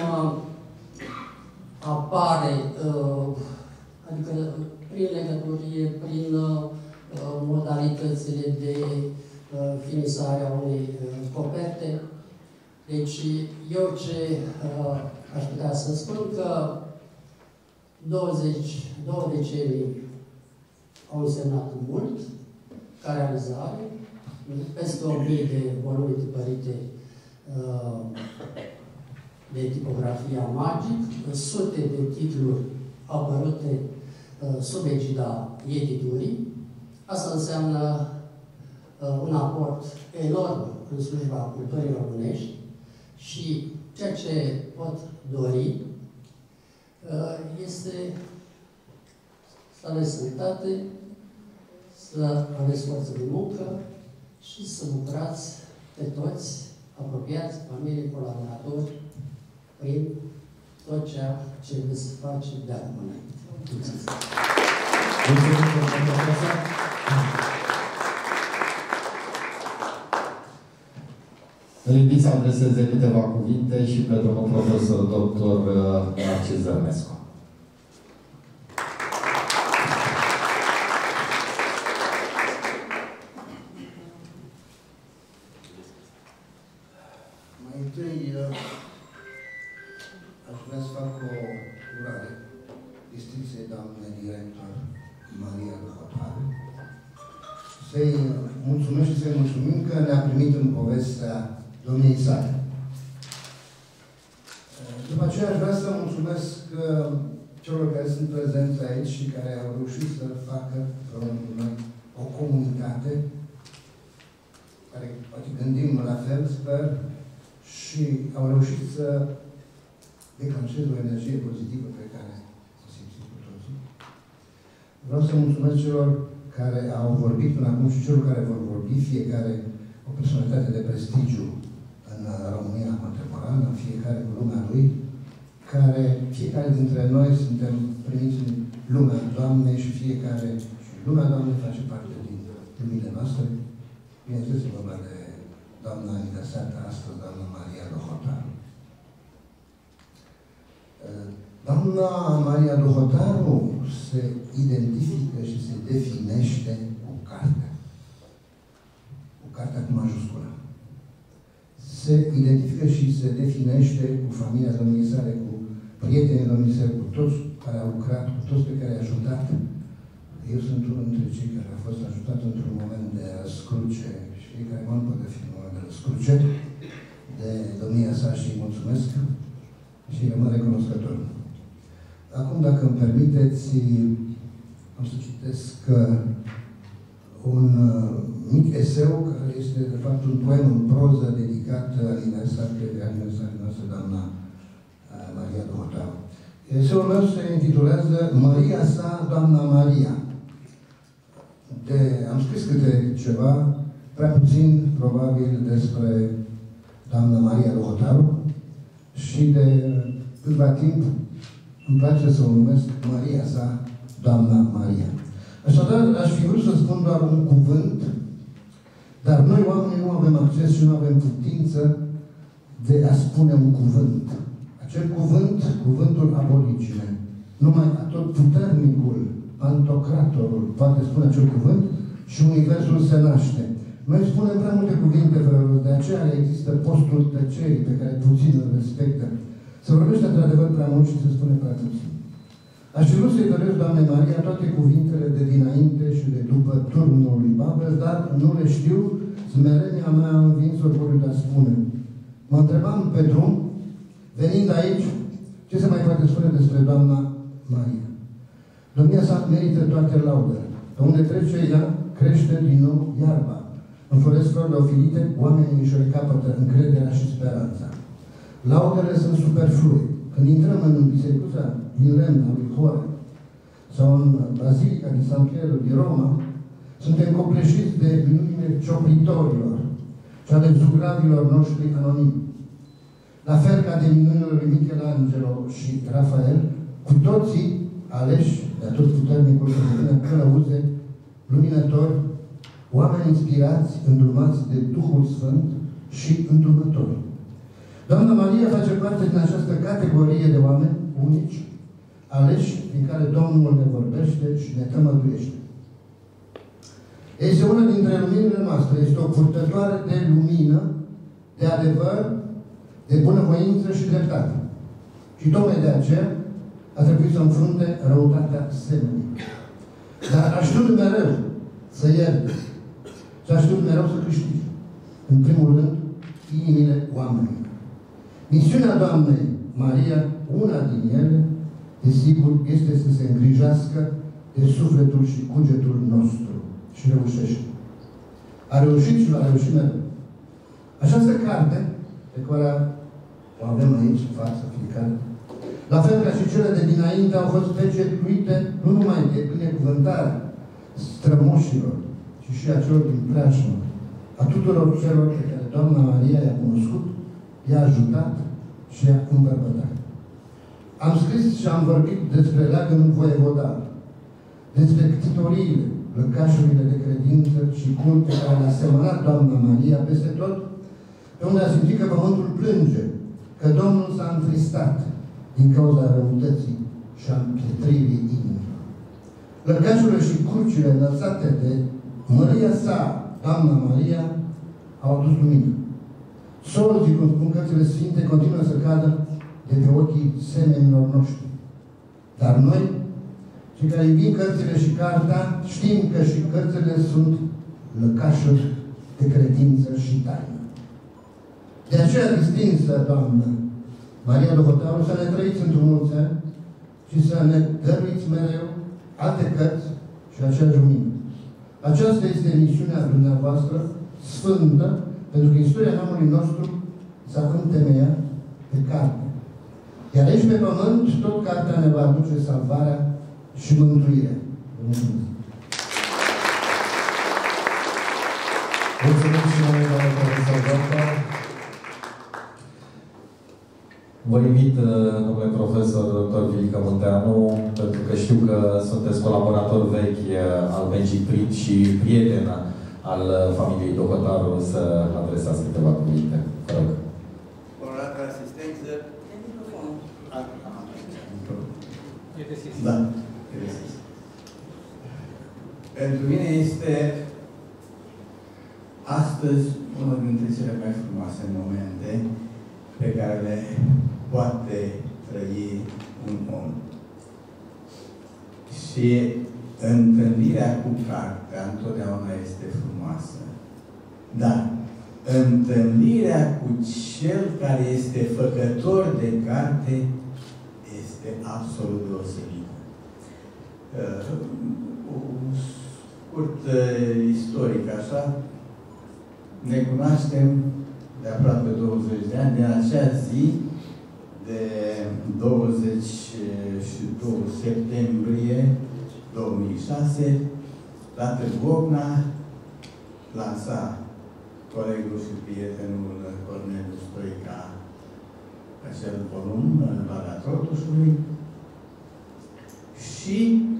apare, adică prin legăturie, prin modalitățile de finisare a unei coperte. Deci, eu ce aș putea să spun că 2 decenii au însemnat mult ca realizare, peste 1000 de volume tipărite de tipografia Magic, sute de titluri apărute sub egida editurii. Asta înseamnă un aport enorm în slujba culturii românești și ceea ce pot dori este să aveți sănătate, să aveți forță de muncă și să lucrați pe toți, apropiați, familie, colaboratori, prin tot ceea ce veți face de acum înainte. Mulțumesc! Îl invit să adreseze câteva cuvinte și pe domnul profesor dr. Narcis Zărnescu. Mai întâi, aș vrea să fac o urare distinției doamnei director Maria Lăvătaru. Să-i mulțumesc și să-i mulțumim că ne-a primit în povestea domniei sale. După aceea aș vrea să mulțumesc celor care sunt prezenți aici și care au reușit să facă împreună cu noi o comunitate care poate gândim la fel, sper, și au reușit să declanșeze o energie pozitivă pe care o simțim cu toții. Vreau să mulțumesc celor care au vorbit până acum și celor care vor vorbi, fiecare o personalitate de prestigiu în România contemporană, fiecare cu lumea lui, care fiecare dintre noi suntem primiți în lumea Doamnei și fiecare, și lumea Doamnei face parte din lumile noastre. Bineînțeles, e vorba de doamna aniversată astăzi, doamna Maria Dohotaru. Doamna Maria Dohotaru se identifică și se definește cu cartea. Cu cartea cu majusculă. Se identifică și se definește cu familia domniei sale, cu prietenii domniei sale, cu toți care au lucrat, cu toți pe care i-a ajutat. Eu sunt unul dintre cei care a fost ajutat într-un moment de răscruce și fiecare moment poate fi un moment de răscruce de domnia sa și îi mulțumesc și rămân recunoscător. Acum, dacă îmi permiteți, am să citesc un mic eseu, care este, de fapt, un poem în proză dedicat aniversarului noastră, doamna Maria Dohotaru. Eseul meu se intitulează Maria sa, doamna Maria. Am scris câte ceva, prea puțin, probabil, despre doamna Maria Dohotaru și de câtva timp îmi place să o numesc Maria sa, doamna Maria. Așadar, aș fi vrut să spun doar un cuvânt, dar noi oamenii nu avem acces și nu avem putință de a spune un cuvânt. Acel cuvânt, cuvântul aborigine. Numai atot puternicul, Pantocratorul, poate spune acel cuvânt și universul se naște. Noi spunem prea multe cuvinte, de aceea există postul tăcerii pe care puțin îl respectă. Se vorbește într-adevăr prea mult și se spune prea puțin. Aș fi vrut să-i doresc, Doamne Maria, toate cuvintele de dinainte și de după turnul lui Babel, dar nu le știu, smerenia mea a învins orgoliul de a spune. Mă întrebam pe drum, venind aici, ce se mai poate spune despre Doamna Maria. Domnia sa merită toate laudele. Pe unde trece ea, crește din nou iarba. Înfloresc florile ofilite, oamenii își recapătă încrederea și speranța. Laudele sunt superflue. Când intrăm în bisericuța din lemn a lui Hore sau în Bazilica din San Piero din Roma, suntem copleșiți de minunile cioplitorilor și ale zugravilor noștri anonimi. La fel ca de minunile lui Michelangelo și Rafael, cu toții aleși de atot puternicul să devină călăuze, luminători, oameni inspirați, îndrumați de Duhul Sfânt și îndrumători. Doamna Maria face parte din această categorie de oameni unici, aleși, din care Domnul ne vorbește și ne tămăduiește. Este una dintre luminile noastre, este o purtătoare de lumină, de adevăr, de bunăvoință și dreptate. Și tocmai de aceea a trebuit să înfrunte răutatea semenii. Dar a știut mereu să ierte și a știut mereu să câștige. În primul rând, inimile oamenilor. Misiunea Doamnei Maria, una din ele, desigur, este să se îngrijească de sufletul și cugetul nostru. Și reușește. A reușit și va reuși mereu. Această carte, pe care o avem aici în față, fiecare, la fel ca și cele de dinainte, au fost pecetuite nu numai de binecuvântarea strămoșilor, ci și a celor din preajmă, a tuturor celor pe care Doamna Maria i-a cunoscut, i-a ajutat și i-a îmbărbătat. Am scris și am vorbit despre leagănul voievodal, despre ctitoriile, lăcașurile de credință și culte care le-a semănat Doamna Maria peste tot, pe unde a simțit că pământul plânge, că Domnul s-a întristat din cauza răutății și a împietririi inimilor. Lăcașurile și crucile înălțate de Maria sa, Doamna Maria, au adus lumină. Solzii, cum spun cărțile sfinte, continuă să cadă de pe ochii semenilor noștri. Dar noi, cei care iubim cărțile și cartea, știm că și cărțile sunt lăcașuri de credință și taină. De aceea, distinsă, Doamnă Maria Dohotaru, să ne trăiți într-un mulți ani și să ne dăruiți mereu alte cărți și aceeași lumină. Aceasta este misiunea dumneavoastră, sfântă, pentru că istoria neamului nostru s-a întemeiat pe carte. Iar aici pe pământ, tot cartea ne va aduce salvarea și mântuirea. Vă mulțumesc! Mulțumim și noi, doamne profesor Doctor. Vă invit, domnule profesor dr. Vilică Munteanu, pentru că știu că sunteți colaborator vechi al Magic Print și prieten al familiei Dohotaru, să adresați câteva cuvinte. Vă rog. Onorată asistență. Da. Pentru mine este astăzi unul dintre cele mai frumoase momente pe care le poate trăi un om. Și întâlnirea cu cartea întotdeauna este frumoasă. Dar întâlnirea cu cel care este făcător de carte este absolut deosebită. Scurt istoric, așa, ne cunoaștem de aproape 20 de ani, din acea zi de 22 septembrie 2006, la Târgu Ocna, lansa colegul și prietenul Corneliu Stoica acel volum în Valea Trotușului și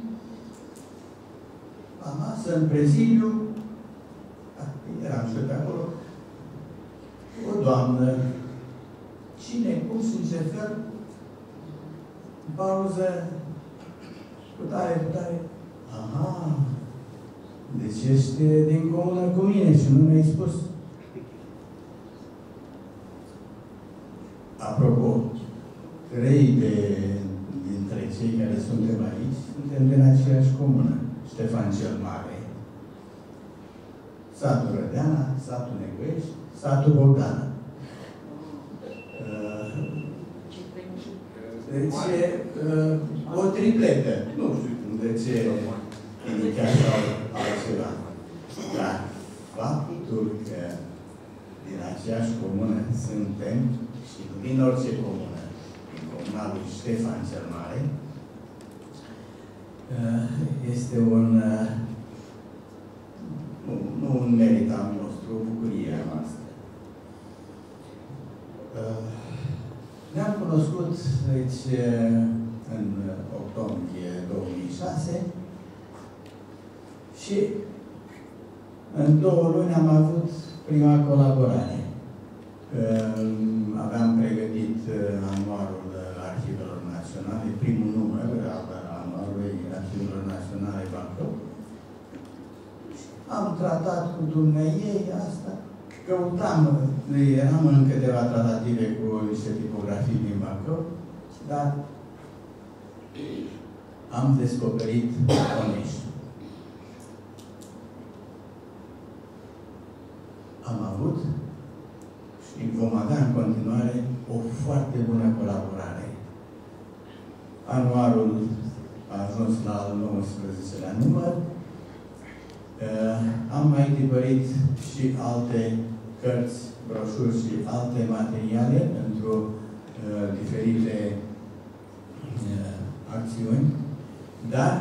la masă, în prezidiu, eram și pe acolo, o doamnă, cine, cum și în ce fel, în pauză, cu tare, aha, deci ești din comună cu mine și nu mi-ai spus. Apropo, 3 dintre cei care suntem aici, suntem din aceeași comună. Ștefan cel Mare, satul Rădeana, satul Negoiești, satul Bogdana. Deci, o tripletă. Nu știu de ce indicat sau altceva. Dar faptul că din aceeași comună suntem și din orice comună, din comuna lui Ștefan cel Mare, este nu un merit al nostru, o bucurie a noastră. Ne-am cunoscut deci, în octombrie 2006 și în 2 luni am avut prima colaborare. Aveam pregătit anuarul Arhivelor Naționale, primul număr al anuarului Arhivelor Naționale Bacău. Am tratat cu dumneiei asta, căutam, eram în câteva tratative cu niște tipografii din Bacău, dar am descoperit Onești. Am avut și vom avea în continuare o foarte bună colaborare. Anuarul a ajuns la al 19-lea număr. Am mai tipărit și alte cărți, broșuri și alte materiale pentru diferite acțiuni, dar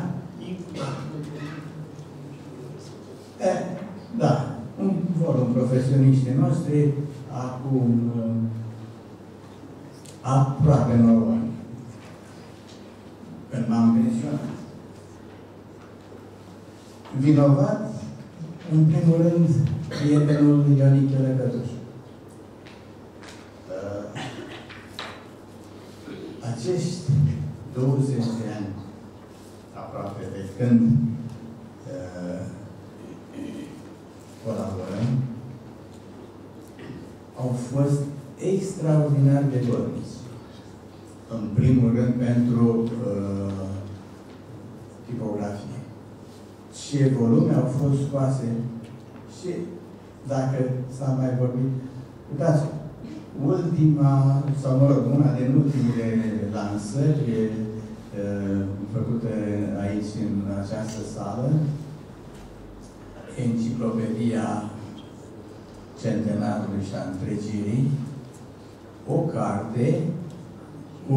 da, un volum profesioniștii noștri acum aproape 9 ani, când m-am pensionat. Vinovat, în primul rând, prietenul Ioniche Lăcătuș. Acești 20 de ani, aproape de când colaborăm, au fost extraordinar de dorniți. În primul rând, pentru tipografie. Ce volume au fost scoase și, dacă s-a mai vorbit, uitați, ultima, sau mă rog, una din ultimele lansări făcute aici, în această sală, Enciclopedia Centenarului și a Întregirii, o carte cu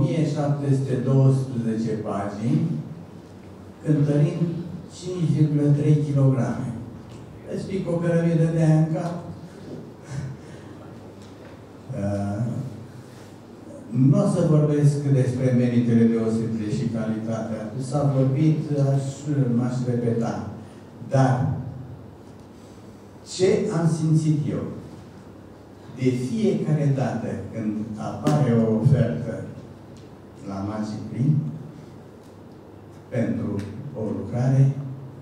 1712 pagini, cântărind 5,3 kg. Îți pic o cărămidă de aia în cap. Nu o să vorbesc despre meritele deosebite și calitatea. S-a vorbit, m-aș repeta. Dar ce am simțit eu? De fiecare dată când apare o ofertă la Magic Print pentru o lucrare,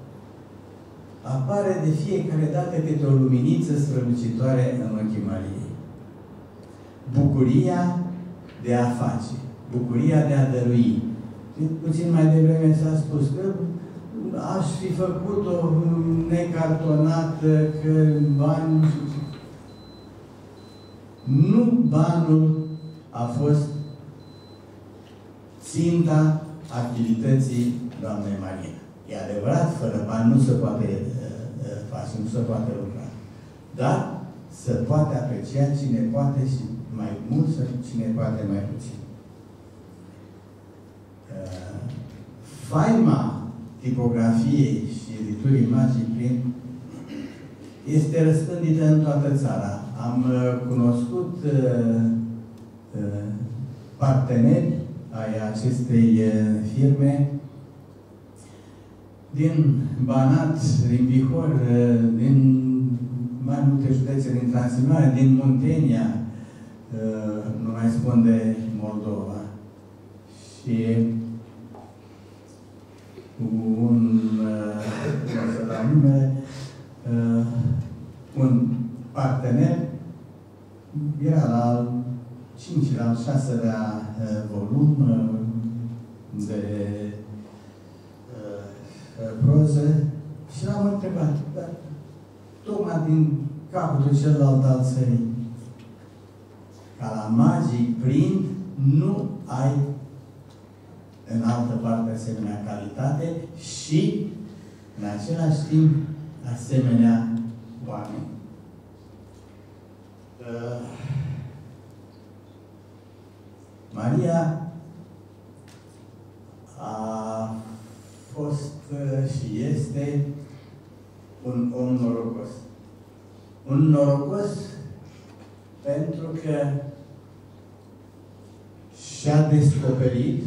apare de fiecare dată câte o luminiță strălucitoare în ochii Mariei. Bucuria de a face, bucuria de a dărui. Puțin mai devreme s-a spus că aș fi făcut-o necartonată, că bani... Nu banul a fost ținta activității doamnei Maria. E adevărat, fără bani nu se poate face, nu se poate lucra. Dar se poate aprecia cine poate și mai mult, cine poate mai puțin. Faima tipografiei și editurii Magic Print este răspândită în toată țara. Am cunoscut parteneri ai acestei firme din Banat, din Bihor, din mai multe județe, din Transilvania, din Muntenia, nu mai spun de Moldova. Și un partener era la al 5-lea, al 6-lea volum de proză și l-am întrebat, dar tocmai din capătul celălalt al țării, ca la Magic Print nu ai în altă parte asemenea calitate și în același timp asemenea oameni. Maria a fost și este un om norocos. Un norocos pentru că și-a descoperit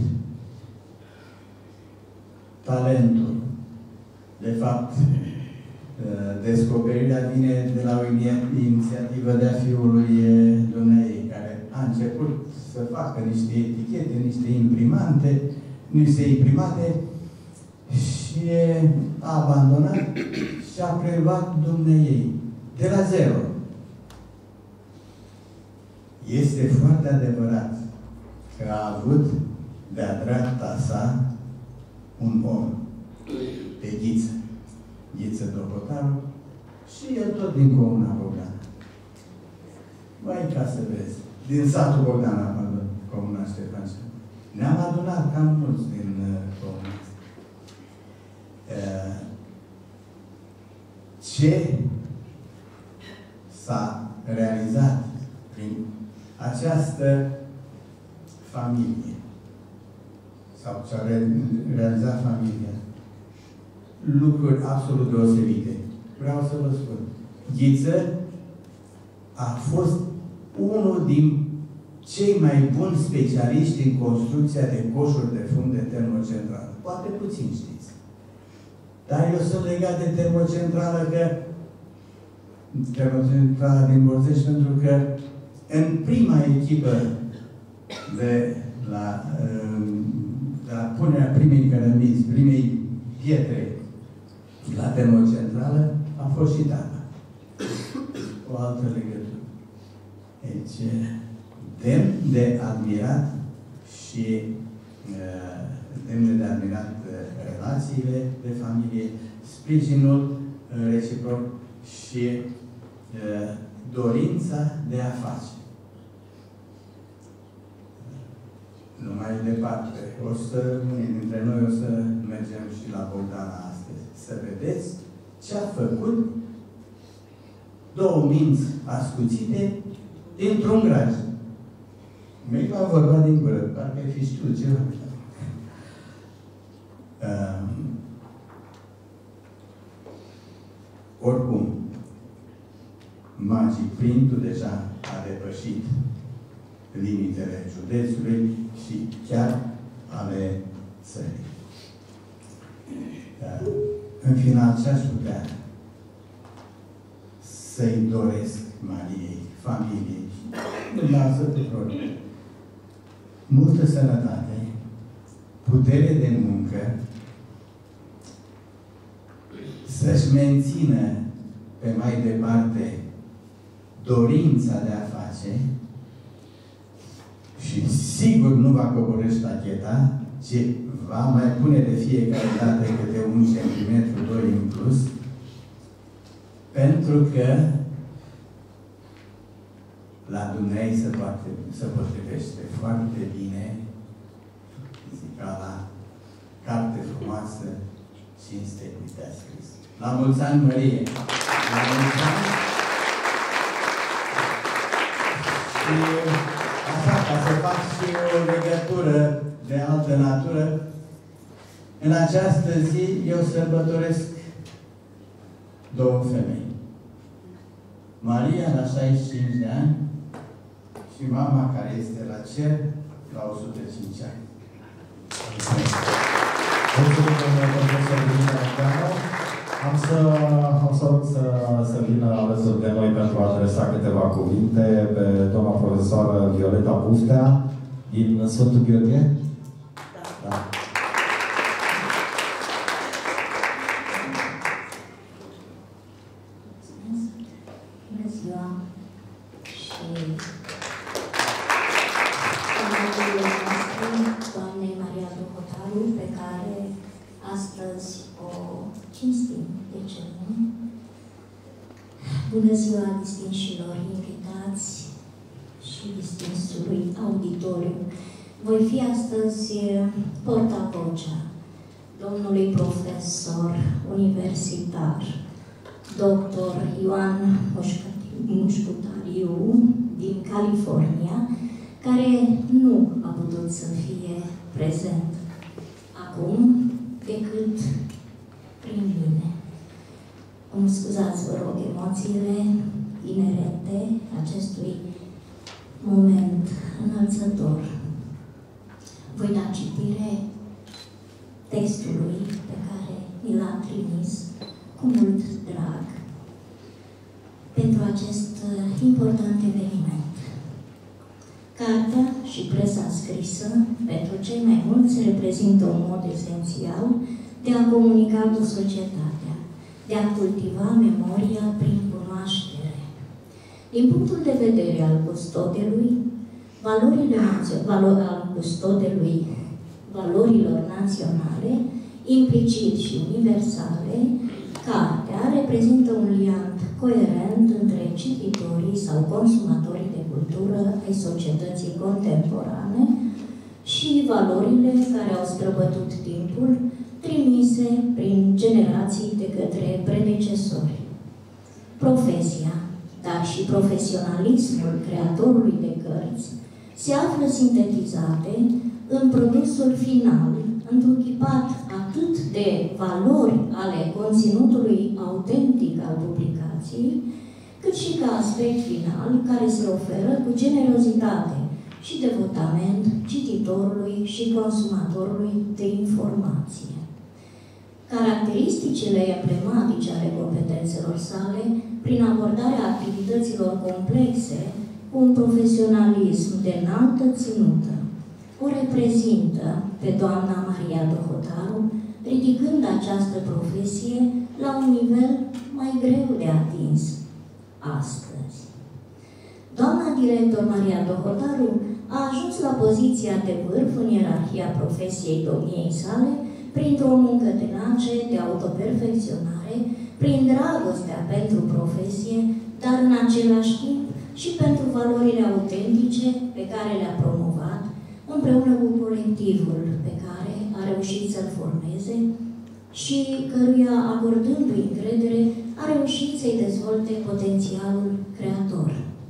talentul. De fapt, descoperirea vine de la o inițiativă de-a fiului dumneei, care a început să facă niște etichete, niște imprimate și a abandonat și a preluat dumneei de la zero. Este foarte adevărat că a avut de-a dreapta sa un om, pe Ghiță, Ghiță Dobotaru, și el tot din Comuna Bogdana. Vai ca să vezi. Din satul Bogdana, Comuna Ștefan. Ne-am adunat cam mulți din comuna asta. Ce s-a realizat prin această familie, sau ce-a realizat familia, lucruri absolut deosebite. Vreau să vă spun. Ghiță a fost unul din cei mai buni specialiști în construcția de coșuri de fum de termocentrală. Poate puțin știți. Dar eu sunt legat de termocentrală, termocentrala din Borzești, pentru că în prima echipă de la punerea primei cărămizi, primei pietre la termocentrală, a fost și tata. O altă legătură. Deci, demn de admirat și demn de admirat relațiile de familie, sprijinul reciproc și dorința de a face. Nu mai departe. Unii dintre noi o să mergem și la Bogdana astăzi. Să vedeți ce a făcut două minți ascuțite dintr-un graj. Mi-a vorba din gură, parcă ai fi știut ceva. Oricum, Magic Print-ul deja a depășit limitele județului și chiar ale țării. În final, ce aș putea să-i doresc Mariei, familiei și dumneavoastră tuturor? Multă sănătate, putere de muncă, să-și mențină pe mai departe dorința de a face și sigur nu va coborî ștacheta, ci va mai pune de fiecare dată câte 1 centimetru, 2 în plus, pentru că la dumneavoastră se potrivește foarte bine zicala, carte frumoasă, cinste cu te-a scris. La mulți ani, Mărie! La mulți ani! Și așa, ca să fac și o legătură de altă natură, în această zi eu sărbătoresc 2 femei. Maria la 65 de ani și mama care este la cer la 105 ani. Mulțumim, domnule profesor Dumitru Cano. Am să rog să vină alături de noi pentru a adresa câteva cuvinte pe doamna profesoară Violeta Buftea din Sfântul Gheorghe. Da. Bună ziua și doamnei Maria Dohotaru, pe care astăzi o cinstim, de ce nu? Bună ziua distinșilor invitați și distinsului auditoriu. Voi fi astăzi portavocea domnului profesor universitar, dr. Ioan Mușcutariu din California, care nu a putut să fie prezent acum decât prin mine. Îmi scuzați, vă rog, emoțiile inerente acestui moment înălțător. Voi da citire textului pe care mi l-a trimis cu mult drag pentru acest important eveniment. Cartea și presa scrisă, pentru cei mai mulți, reprezintă un mod esențial de a comunica cu societatea, de a cultiva memoria prin cunoaștere. Din punctul de vedere al custodelui, valorilor naționale, implicit și universale, cartea reprezintă un liant coerent între cititorii sau consumatorii de cultură ai societății contemporane și valorile care au străbătut timpul, trimise prin generații de către predecesori. Profesia, dar și profesionalismul creatorului de cărți se află sintetizate în produsul final, întruchipat atât de valori ale conținutului autentic al publicației, cât și ca aspect final care se oferă cu generozitate și devotament cititorului și consumatorului de informație. Caracteristicile emblematice ale competențelor sale, prin abordarea activităților complexe, cu un profesionalism de înaltă ținută, o reprezintă pe doamna Maria Dohotaru, ridicând această profesie la un nivel mai greu de atins astăzi. Doamna director Maria Dohotaru a ajuns la poziția de vârf în ierarhia profesiei domniei sale printr-o muncă tenace de autoperfecționare, prin dragostea pentru profesie, dar în același timp și pentru valorile autentice pe care le-a promovat, împreună cu colectivul pe care a reușit să-l formeze și căruia, acordându-i încredere, a reușit să-i dezvolte potențialul creator.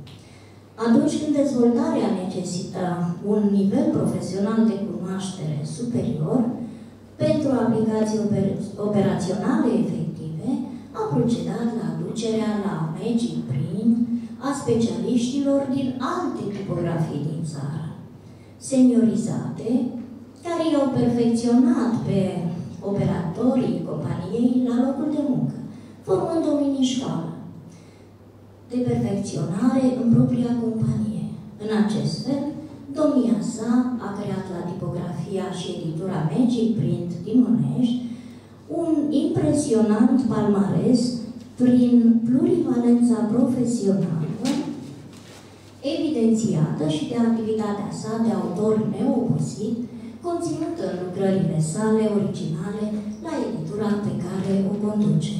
Atunci când dezvoltarea necesită un nivel profesional de cunoaștere superior, pentru aplicații operaționale efective, a procedat la aducerea la Magic Print a specialiștilor din alte tipografii din țară, seniorizate, care i-au perfecționat pe operatorii companiei la locul de muncă, formând o mini-școală de perfecționare în propria companie. În acest fel, domnia sa a creat la tipografia și editura Magic Print din Onești un impresionant palmares prin plurivalența profesională, evidențiată și de activitatea sa de autor neobosit, conținută în lucrările sale originale la editura pe care o conduce.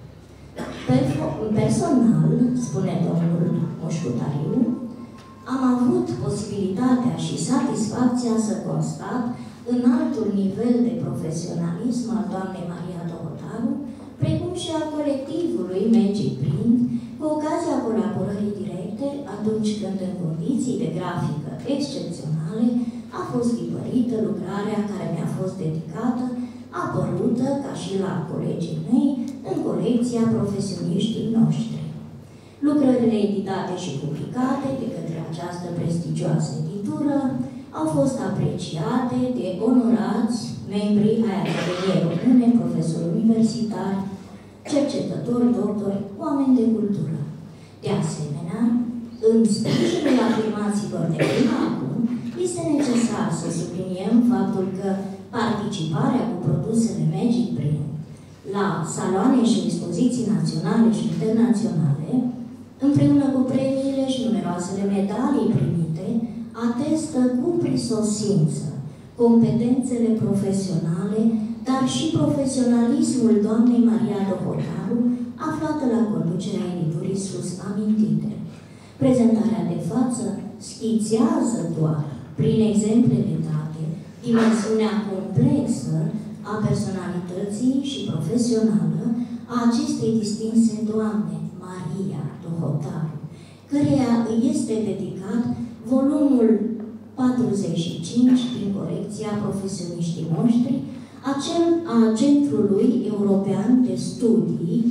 Personal, spune domnul Moșcutariu, am avut posibilitatea și satisfacția să constat înaltul nivel de profesionalism al doamnei Maria Dohotaru, precum și a colectivului Magic Print, cu ocazia colaborării directe atunci când, în condiții de grafică excepționale, a fost tipărită lucrarea care mi-a fost dedicată, apărută, ca și la colegii mei, în colecția profesioniștii noștri. Lucrările editate și publicate de către această prestigioasă editură au fost apreciate de onorați membri ai Academiei Române, profesori universitari, cercetători, doctori, oameni de cultură. De asemenea, în sprijinul afirmațiilor de până acum, este necesar să subliniem faptul că participarea cu produsele Magic Print la saloane și expoziții naționale și internaționale, împreună cu premiile și numeroasele medalii primite, atestă cu prisosință competențele profesionale, dar și profesionalismul doamnei Maria Dohotaru, aflată la conducerea editurii sus amintite. Prezentarea de față schițează doar, prin exemplele date, dimensiunea complexă a personalității și profesională a acestei distinse doamne, Maria Dohotaru, căreia îi este dedicat volumul 45 din colecția Profesioniștii noștri, acel a Centrului European de Studii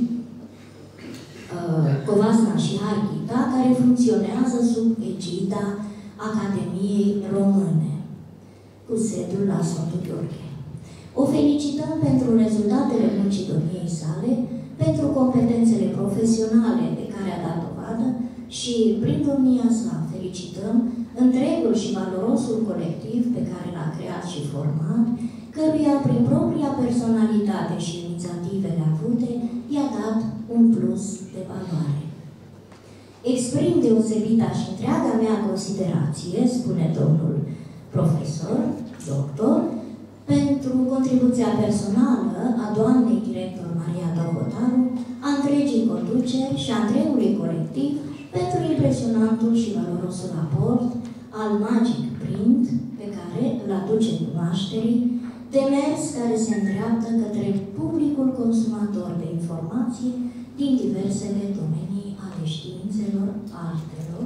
Covasna și Harghita, care funcționează sub egida Academiei Române, cu sediul la Sfântul Gheorghe. O felicităm pentru rezultatele muncii domniei sale, pentru competențele profesionale de care a dat dovadă și, prin domnia sa, felicităm întregul și valorosul colectiv pe care l-a creat și format, căruia, prin propria personalitate și inițiativele avute, i-a dat un plus de valoare. Exprim deosebita și întreaga mea considerație, spune domnul profesor, doctor, pentru contribuția personală a doamnei director Maria Dohotaru, a întregii conduceri și a întregului colectiv, pentru impresionantul și valorosul aport al Magic Print, pe care îl aduce cunoașterii, demers care se îndreaptă către publicul consumator de informații din diversele domenii ale științelor, artelor,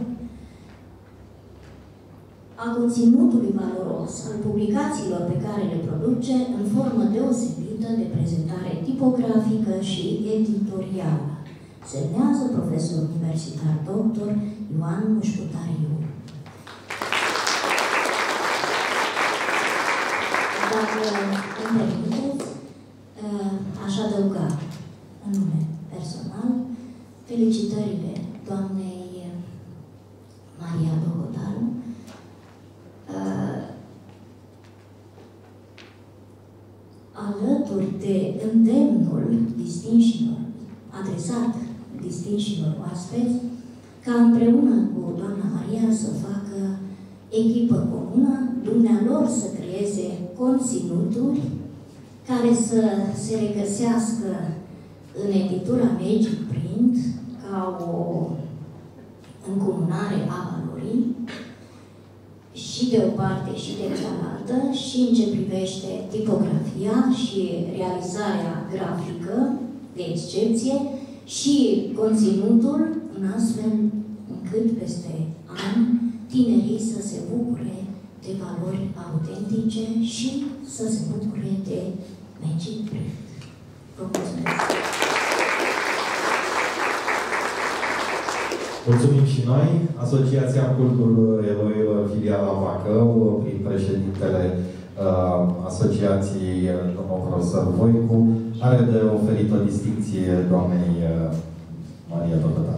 a conținutului valoros al publicațiilor pe care le produce în formă deosebită de prezentare tipografică și editorială. Semnează profesor universitar doctor Ioan Mușcutariu. Dacă îmi permiteți, aș adăuga în nume personal felicitările doamnei Maria Dohotaru, alături de îndemnul distinșilor, adresat distinșilor oaspeți, ca împreună cu doamna Maria să facă echipă comună, dumnealor să creeze conținuturi care să se regăsească în editura Magic Print ca o încomunare a valorii, și de o parte și de cealaltă, și în ce privește tipografia și realizarea grafică de excepție și conținutul, în astfel încât peste ani tinerii să se bucure de valori autentice și să se bucure de Magic Print. Vă mulțumesc! Mulțumim și noi. Asociația Cultul Eroilor, filiala Bacău, prin președintele Asociației, domnul profesor Voicu, are de oferit o distincție doamnei Maria Dobătaru.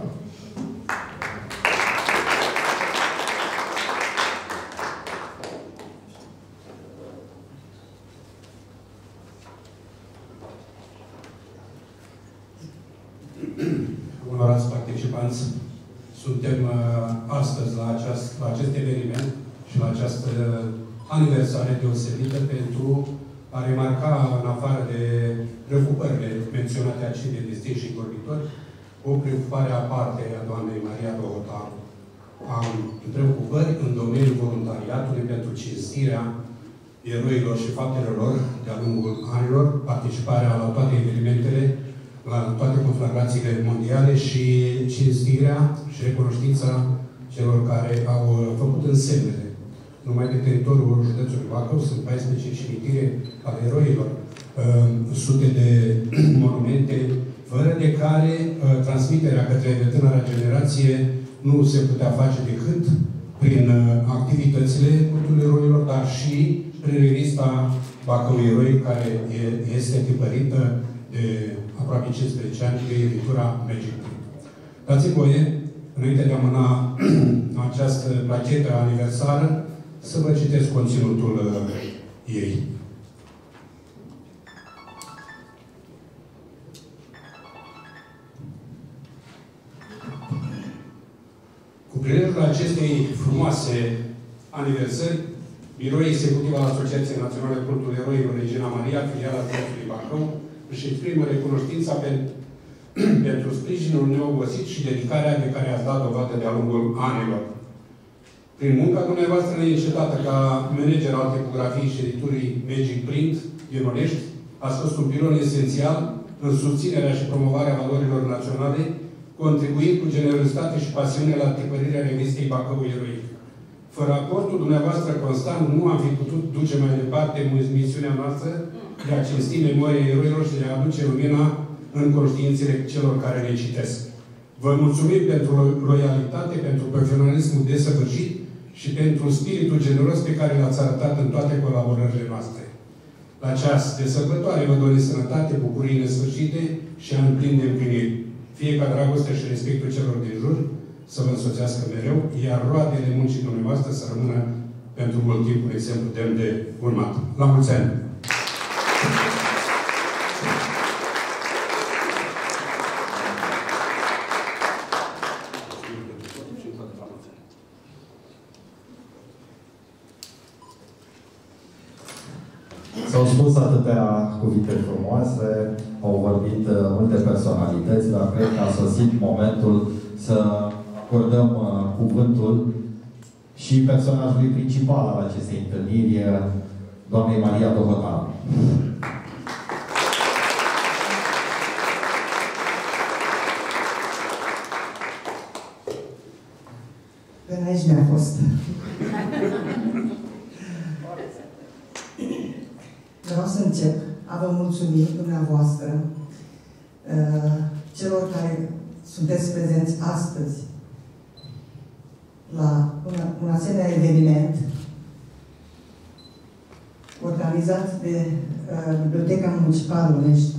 Onorați participanți, suntem astăzi la acest eveniment și la această aniversare deosebită pentru a remarca, în afară de preocupările menționate aici de distinși vorbitori, o preocupare aparte a doamnei Maria Dobătaru. Am preocupări în domeniul voluntariatului pentru cinstirea eroilor și faptele lor de-a lungul anilor, participarea la toate evenimentele, la toate conflagrațiile mondiale și cinstirea și recunoștința celor care au făcut însemnele. Numai pe teritoriul județului Bacău sunt 14 cimitire ale eroilor, sute de monumente, fără de care transmiterea către tânăra generație nu se putea face decât prin activitățile cultului eroilor, dar și prin revista Bacău Eroi, care este tipărită de aproape 15 ani de editura Magic. Dați-mi voie, înainte de a mâna această plachetă aniversară, să vă citesc conținutul ei. Cu prilejul acestei frumoase aniversări, Biroul Executiv al Asociației Naționale Cultul Eroilor Regina Maria, filiala județului Bacău, își exprimă recunoștința pentru sprijinul neobosit și dedicarea de care ați dat dovadă de-a lungul anilor. Prin munca dumneavoastră neîncetată ca manager al tipografiei și editurii Magic Print din Onești, ați fost un pilon esențial în susținerea și promovarea valorilor naționale, contribuind cu generozitate și pasiune la tipărirea revistei Bacău Eroic. Fără aportul dumneavoastră constant, nu am fi putut duce mai departe misiunea noastră de a cinsti memoria eroilor și de a aduce lumina în conștiințele celor care ne citesc. Vă mulțumim pentru loialitate, pentru profesionalismul desăvârșit și pentru spiritul generos pe care l-ați arătat în toate colaborările noastre. La ceas de sărbătoare vă dorim sănătate, bucurii nesfârșite și ani plini de împliniri. Fie ca dragostea și respectul celor din jur să vă însoțească mereu, iar roadele muncii dumneavoastră să rămână pentru mult timp un exemplu demn de urmat. La mulți ani! S-au spus atâtea cuvinte frumoase, au vorbit multe personalități, dar cred că a sosit momentul să acordăm cuvântul și personajului principal al acestei întâlniri, doamnei Maria Dobătaru. Până aici mi-a fost. Vreau să încep a vă mulțumi dumneavoastră, celor care sunteți prezenți astăzi la un asemenea eveniment organizat de Biblioteca Municipală Onești,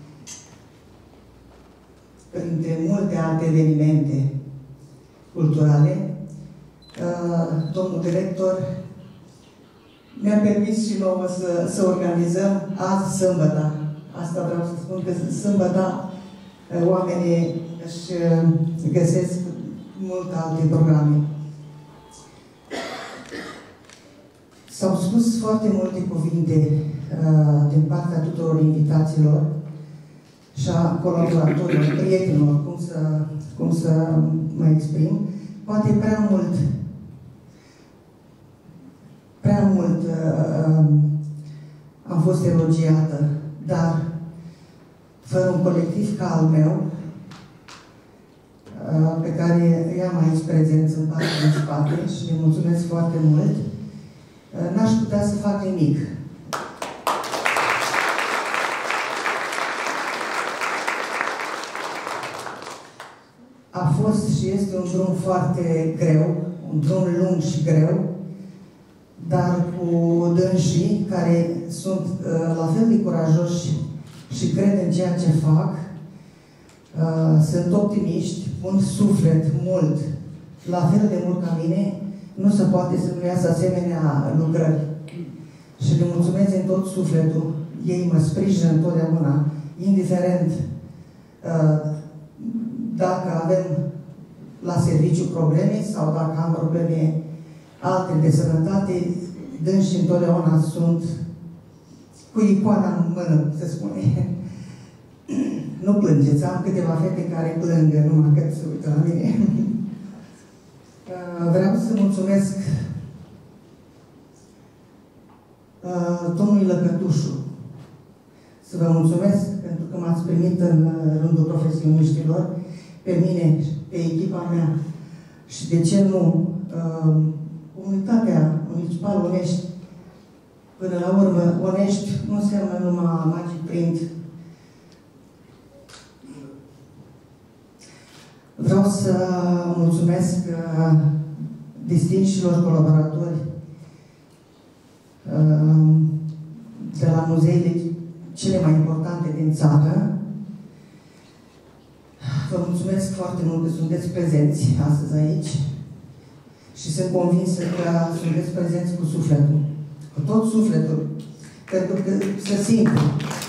printre multe alte evenimente culturale. Domnul director mi-a permis și nouă să organizăm azi sâmbătă. Asta vreau să spun, că sâmbătă oamenii își găsesc multe alte programe. S-au spus foarte multe cuvinte din partea tuturor invitaților și a colaboratorilor, prietenilor, cum să mă exprim. Poate prea mult am fost elogiată, dar fără un colectiv ca al meu, pe care i-am aici prezenți în spate și le mulțumesc foarte mult, n-aș putea să fac nimic. a fost și este un drum foarte greu, un drum lung și greu, dar cu dânsii care sunt la fel de curajoși și cred în ceea ce fac, sunt optimiști, pun suflet mult, la fel de mult ca mine, nu se poate să nu iasă asemenea lucrări. Și le mulțumesc din tot sufletul. Ei mă sprijină întotdeauna, indiferent dacă avem la serviciu probleme sau dacă am probleme alte de sănătate, dânsii întotdeauna sunt cu icoana în mână, se spune. Nu plângeți, am câteva fete care plângă numai că se uită la mine. Vreau să mulțumesc domnului Lăcătușu. Să vă mulțumesc pentru că m-ați primit în rândul profesioniștilor, pe mine, pe echipa mea și de ce nu, Unitatea Municipală Onești. Până la urmă, Onești nu înseamnă numai Magic Print. Vreau să mulțumesc distinșilor colaboratori de la muzeile cele mai importante din țară. Vă mulțumesc foarte mult că sunteți prezenți astăzi aici și sunt convinsă că sunteți prezenți cu sufletul, cu tot sufletul, pentru că se simte.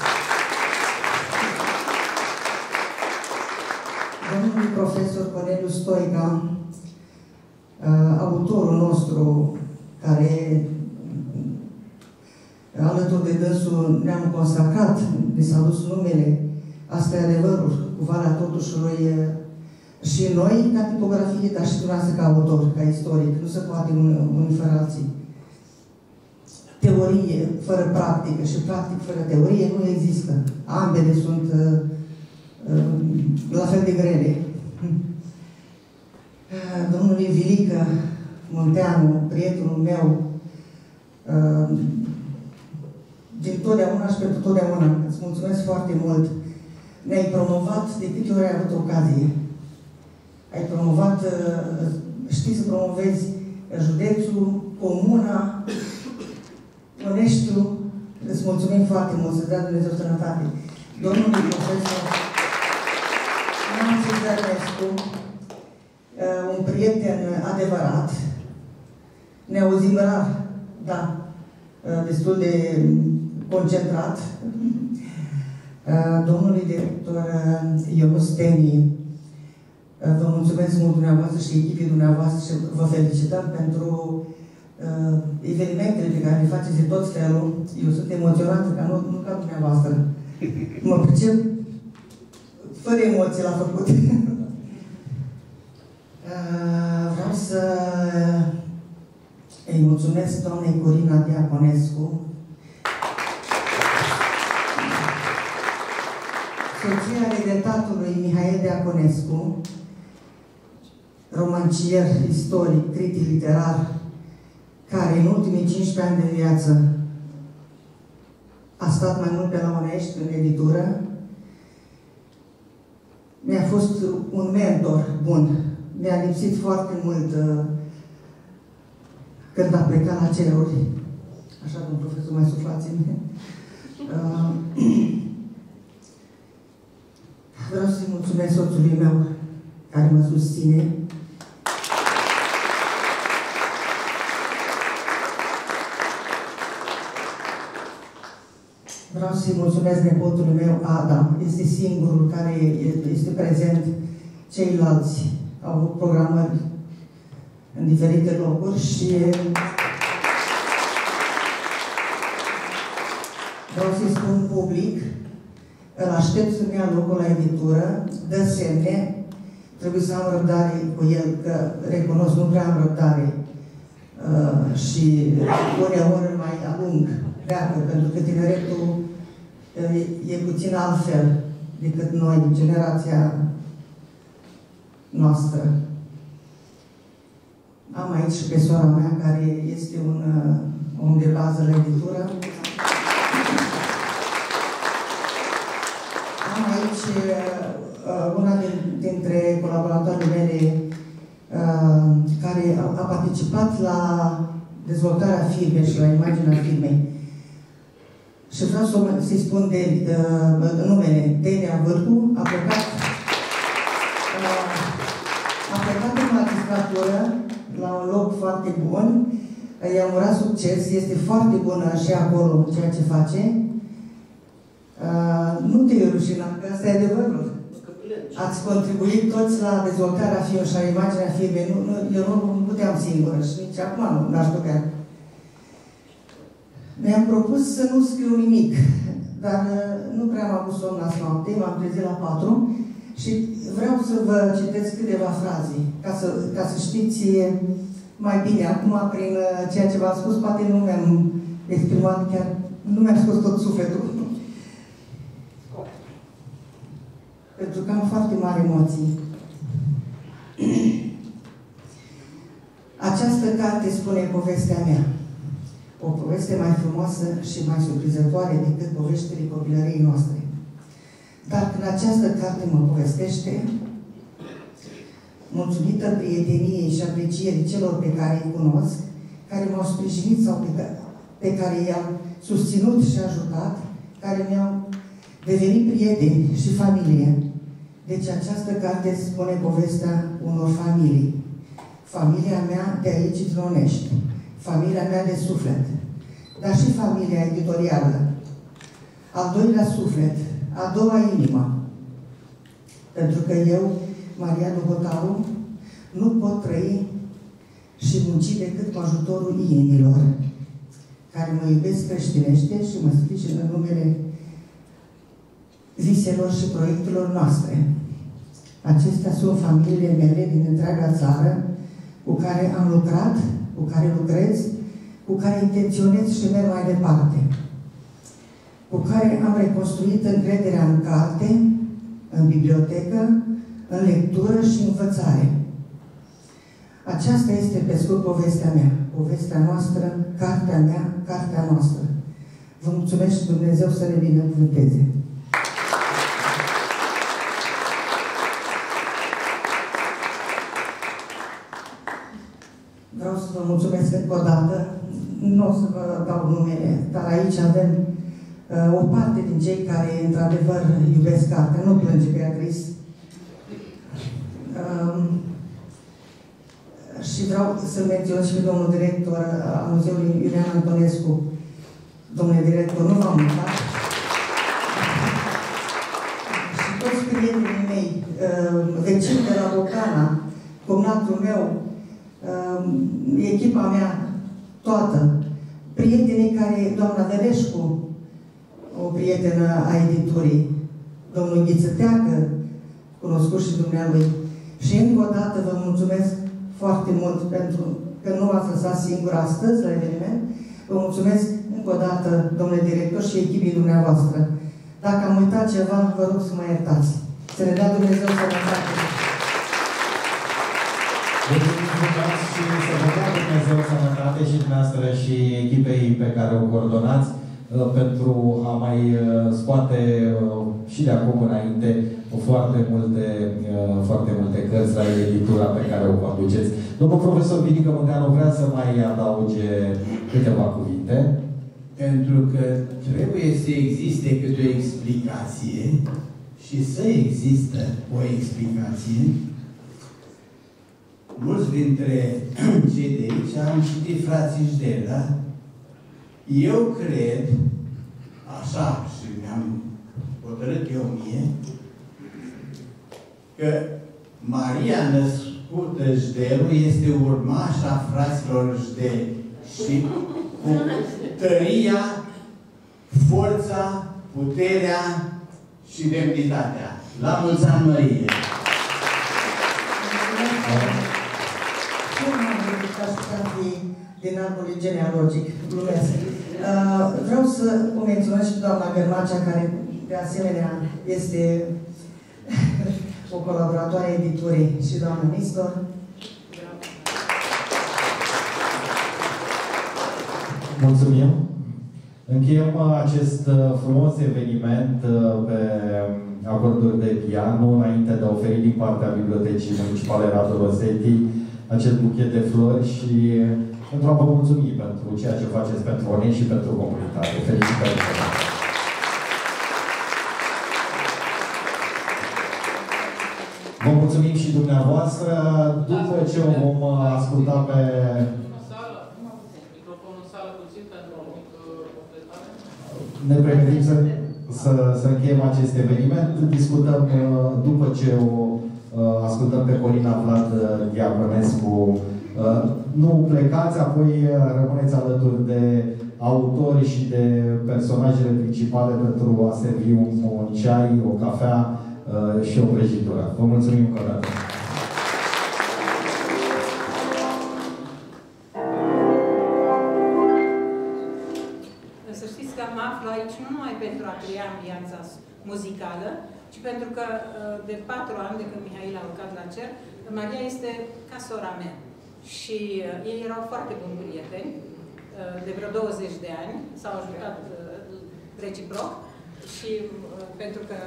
Domnul profesor Corneliu Stoica, autorul nostru, care alături de dânsul ne-am consacrat, ne s-a dus numele, asta e adevărul, cu Valea Totușului, și noi, ca tipografie, dar și dumneavoastră ca autor, ca istoric, nu se poate unii fără alții. Teorie fără practică și practic fără teorie nu există. Ambele sunt la fel de grele. Domnului Vilică Munteanu, prietenul meu, din totdeauna și pentru totdeauna, îți mulțumesc foarte mult. Ne-ai promovat de câte ori ai avut ocazie. Ai promovat, știi să promovezi județul, comuna, Oneștiul. Îți mulțumim foarte mult, să-ți dea Dumnezeu sănătate. Domnul profesor Nancy Zărnescu, un prieten adevărat, ne auzim rar, da, destul de concentrat. Domnului director Ionus Teni, vă mulțumesc mult dumneavoastră și echipii dumneavoastră și vă felicităm pentru evenimentele pe care le faceți de tot felul. Eu sunt emoționată, ca nu ca dumneavoastră. Mă pricep fără emoții la făcut. Vreau să îi mulțumesc doamnei Corina Diaconescu, soția regretatul Mihail Diaconescu, romancier, istoric, critic literar, care în ultimii 15 ani de viață a stat mai mult pe la Onești, în editură. Mi-a fost un mentor bun. Mi-a lipsit foarte mult când a plecat la ceruri. Așa, domnul profesor, mai suflați-mi. Vreau să-i mulțumesc soțului meu, care mă susține. Vreau să-i mulțumesc nepotului meu, Adam. Este singurul care este prezent. Ceilalți au avut programări în diferite locuri și vreau să-i spun public, îl aștept să-mi ia locul la editură, dă semne, trebuie să am răbdare cu el, că recunosc, nu prea am răbdare și uneori mai alung pleacă, pentru că tineretul e puțin altfel decât noi, generația noastră. Am aici și pe sora mea, care este un om de bază la editură. Am aici una dintre colaboratoarele mele care a participat la dezvoltarea firmei și la imaginea firmei. Și vreau să-i spun numele. Delia Vârcu a plecat în magistratură la un loc foarte bun. I-a urat succes, este foarte bună și acolo ceea ce face. Nu te rușina, că asta e adevărul. Ați contribuit toți la dezvoltarea firmei și la imaginea firmei. Eu nu puteam singură și nici acum nu aș putea. Mi-am propus să nu scriu nimic, dar nu prea am avut somn la noapte, m-am trezit la 4 și vreau să vă citesc câteva fraze, ca să știți mai bine. Acum, prin ceea ce v-am spus, poate nu mi-am exprimat chiar, nu mi-am scos tot sufletul. Pentru că am foarte mari emoții. Această carte spune povestea mea. O poveste mai frumoasă și mai surprinzătoare decât poveștile copilăriei noastre. Dar când această carte mă povestește, mulțumită prieteniei și aprecierii celor pe care îi cunosc, care m-au sprijinit sau pe care i-am susținut și ajutat, care mi-au devenit prieteni și familie. Deci această carte spune povestea unor familii. Familia mea de aici din Onești, familia mea de suflet, dar și familia editorială. Al doilea suflet, a doua inimă. Pentru că eu, Maria Duhotaru, nu pot trăi și munci decât cu ajutorul inimilor, care mă iubesc creștinește și mă sprijină în numele viselor și proiectelor noastre. Acestea sunt familiile mele din întreaga țară, cu care am lucrat, cu care lucrez, cu care intenționez și merg mai departe, cu care am reconstruit încrederea în carte, în bibliotecă, în lectură și învățare. Aceasta este pe scurt povestea mea, povestea noastră, cartea mea, cartea noastră. Vă mulțumesc și Dumnezeu să ne binecuvânteze. Vreau să vă mulțumesc încă o dată. Nu o să vă dau numele, dar aici avem o parte din cei care, într-adevăr, iubesc cartea. Nu plânge Beatrice. Și vreau să menționez și pe domnul director al Muzeului Iulian Antonescu. Domnule director, nu v-am uitat. Și toți prietenii mei, vecinii de la Bocana, cumnatul meu, echipa mea toată, prietenii care, doamna Veleșcu, o prietenă a editurii, domnul Ghițăteacă, cunoscut și dumnealui. Și încă o dată vă mulțumesc foarte mult pentru că nu v-ați lăsat singur astăzi la eveniment. Vă mulțumesc încă o dată, domnule director și echipii dumneavoastră. Dacă am uitat ceva, vă rog să mă iertați. Să ne dea Dumnezeu sănătate. Mulțumesc și să vă dea Dumnezeu sănătate și dumneavoastră și echipei pe care o coordonați pentru a mai scoate și de acum înainte foarte multe cărți la editura pe care o conduceți. Domnul profesor Vinică Munteanu vrea să mai adauge câteva cuvinte. Pentru că trebuie să existe câte o explicație și să există o explicație. Mulți dintre cei de aici am citit frații Jdela. Eu cred, așa și mi-am hotărât eu mie, că Maria născută Jdelu este urmașa fraților Jdeli și cu tăria, forța, puterea și demnitatea. La mulți ani, Mărie! Din arbului genealogic, glumesc. Vreau să o menționez și doamna Gărmacea, care de asemenea este o colaboratoare a editurii, și doamna Nistor. Mulțumim! Încheiem acest frumos eveniment pe acorduri de pian, nu înainte de a oferi din partea Bibliotecii Municipale Radu Rosetti acest buchet de flori și pentru a vă mulțumi pentru ceea ce faceți pentru Onești și pentru comunitate. Felicitări! Vă mulțumim și dumneavoastră. După ce o vom asculta pe... Ne pregătim să încheiem acest eveniment. Discutăm după ce o ascultăm pe Corina Vlad Diaconescu. Nu plecați, apoi rămâneți alături de autori și de personajele principale pentru a servi un ceai, o cafea și o prăjitură. Vă mulțumim încă o dată. Să știți că mă aflu aici nu numai pentru a crea ambianța muzicală, ci pentru că de 4 ani, de când Mihail a urcat la cer, Maria este ca sora mea. Și ei erau foarte buni prieteni, de vreo 20 de ani, s-au ajutat reciproc și pentru că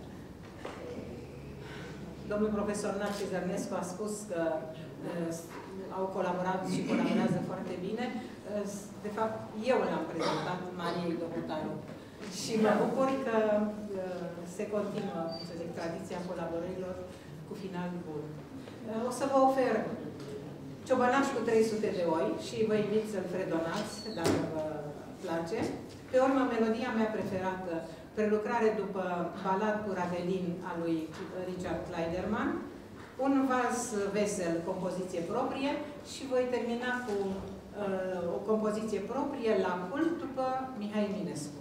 domnul profesor Narcis Zărnescu a spus că au colaborat și colaborează foarte bine. De fapt, eu l-am prezentat Mariei Domutaru. Și mă bucur că se continuă, să zic, tradiția colaborărilor cu final bun. O să vă ofer ciobănaș cu 300 de oi și vă invit să-l fredonați, dacă vă place. Pe urmă, melodia mea preferată, prelucrare după balad cu Ravelin a lui Richard Kleiderman, un vals vesel, compoziție proprie și voi termina cu o compoziție proprie, Lacul, după Mihai Eminescu.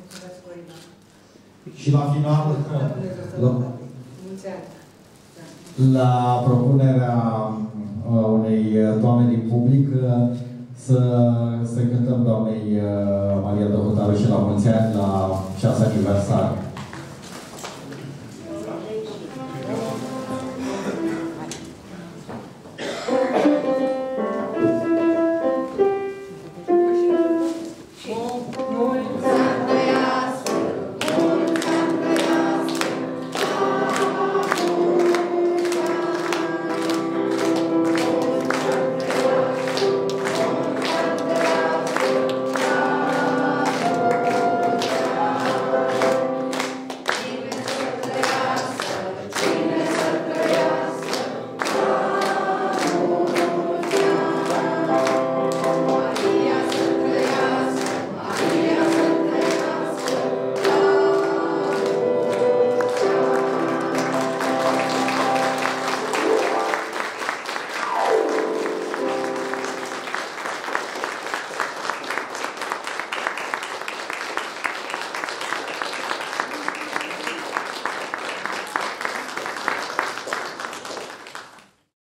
Mulțumesc, Corina. Și la final, Mulți ani. la propunerea unei doamne din public, să cântăm doamnei Maria Dăhotaru și la mulți ani, la 6 aniversare.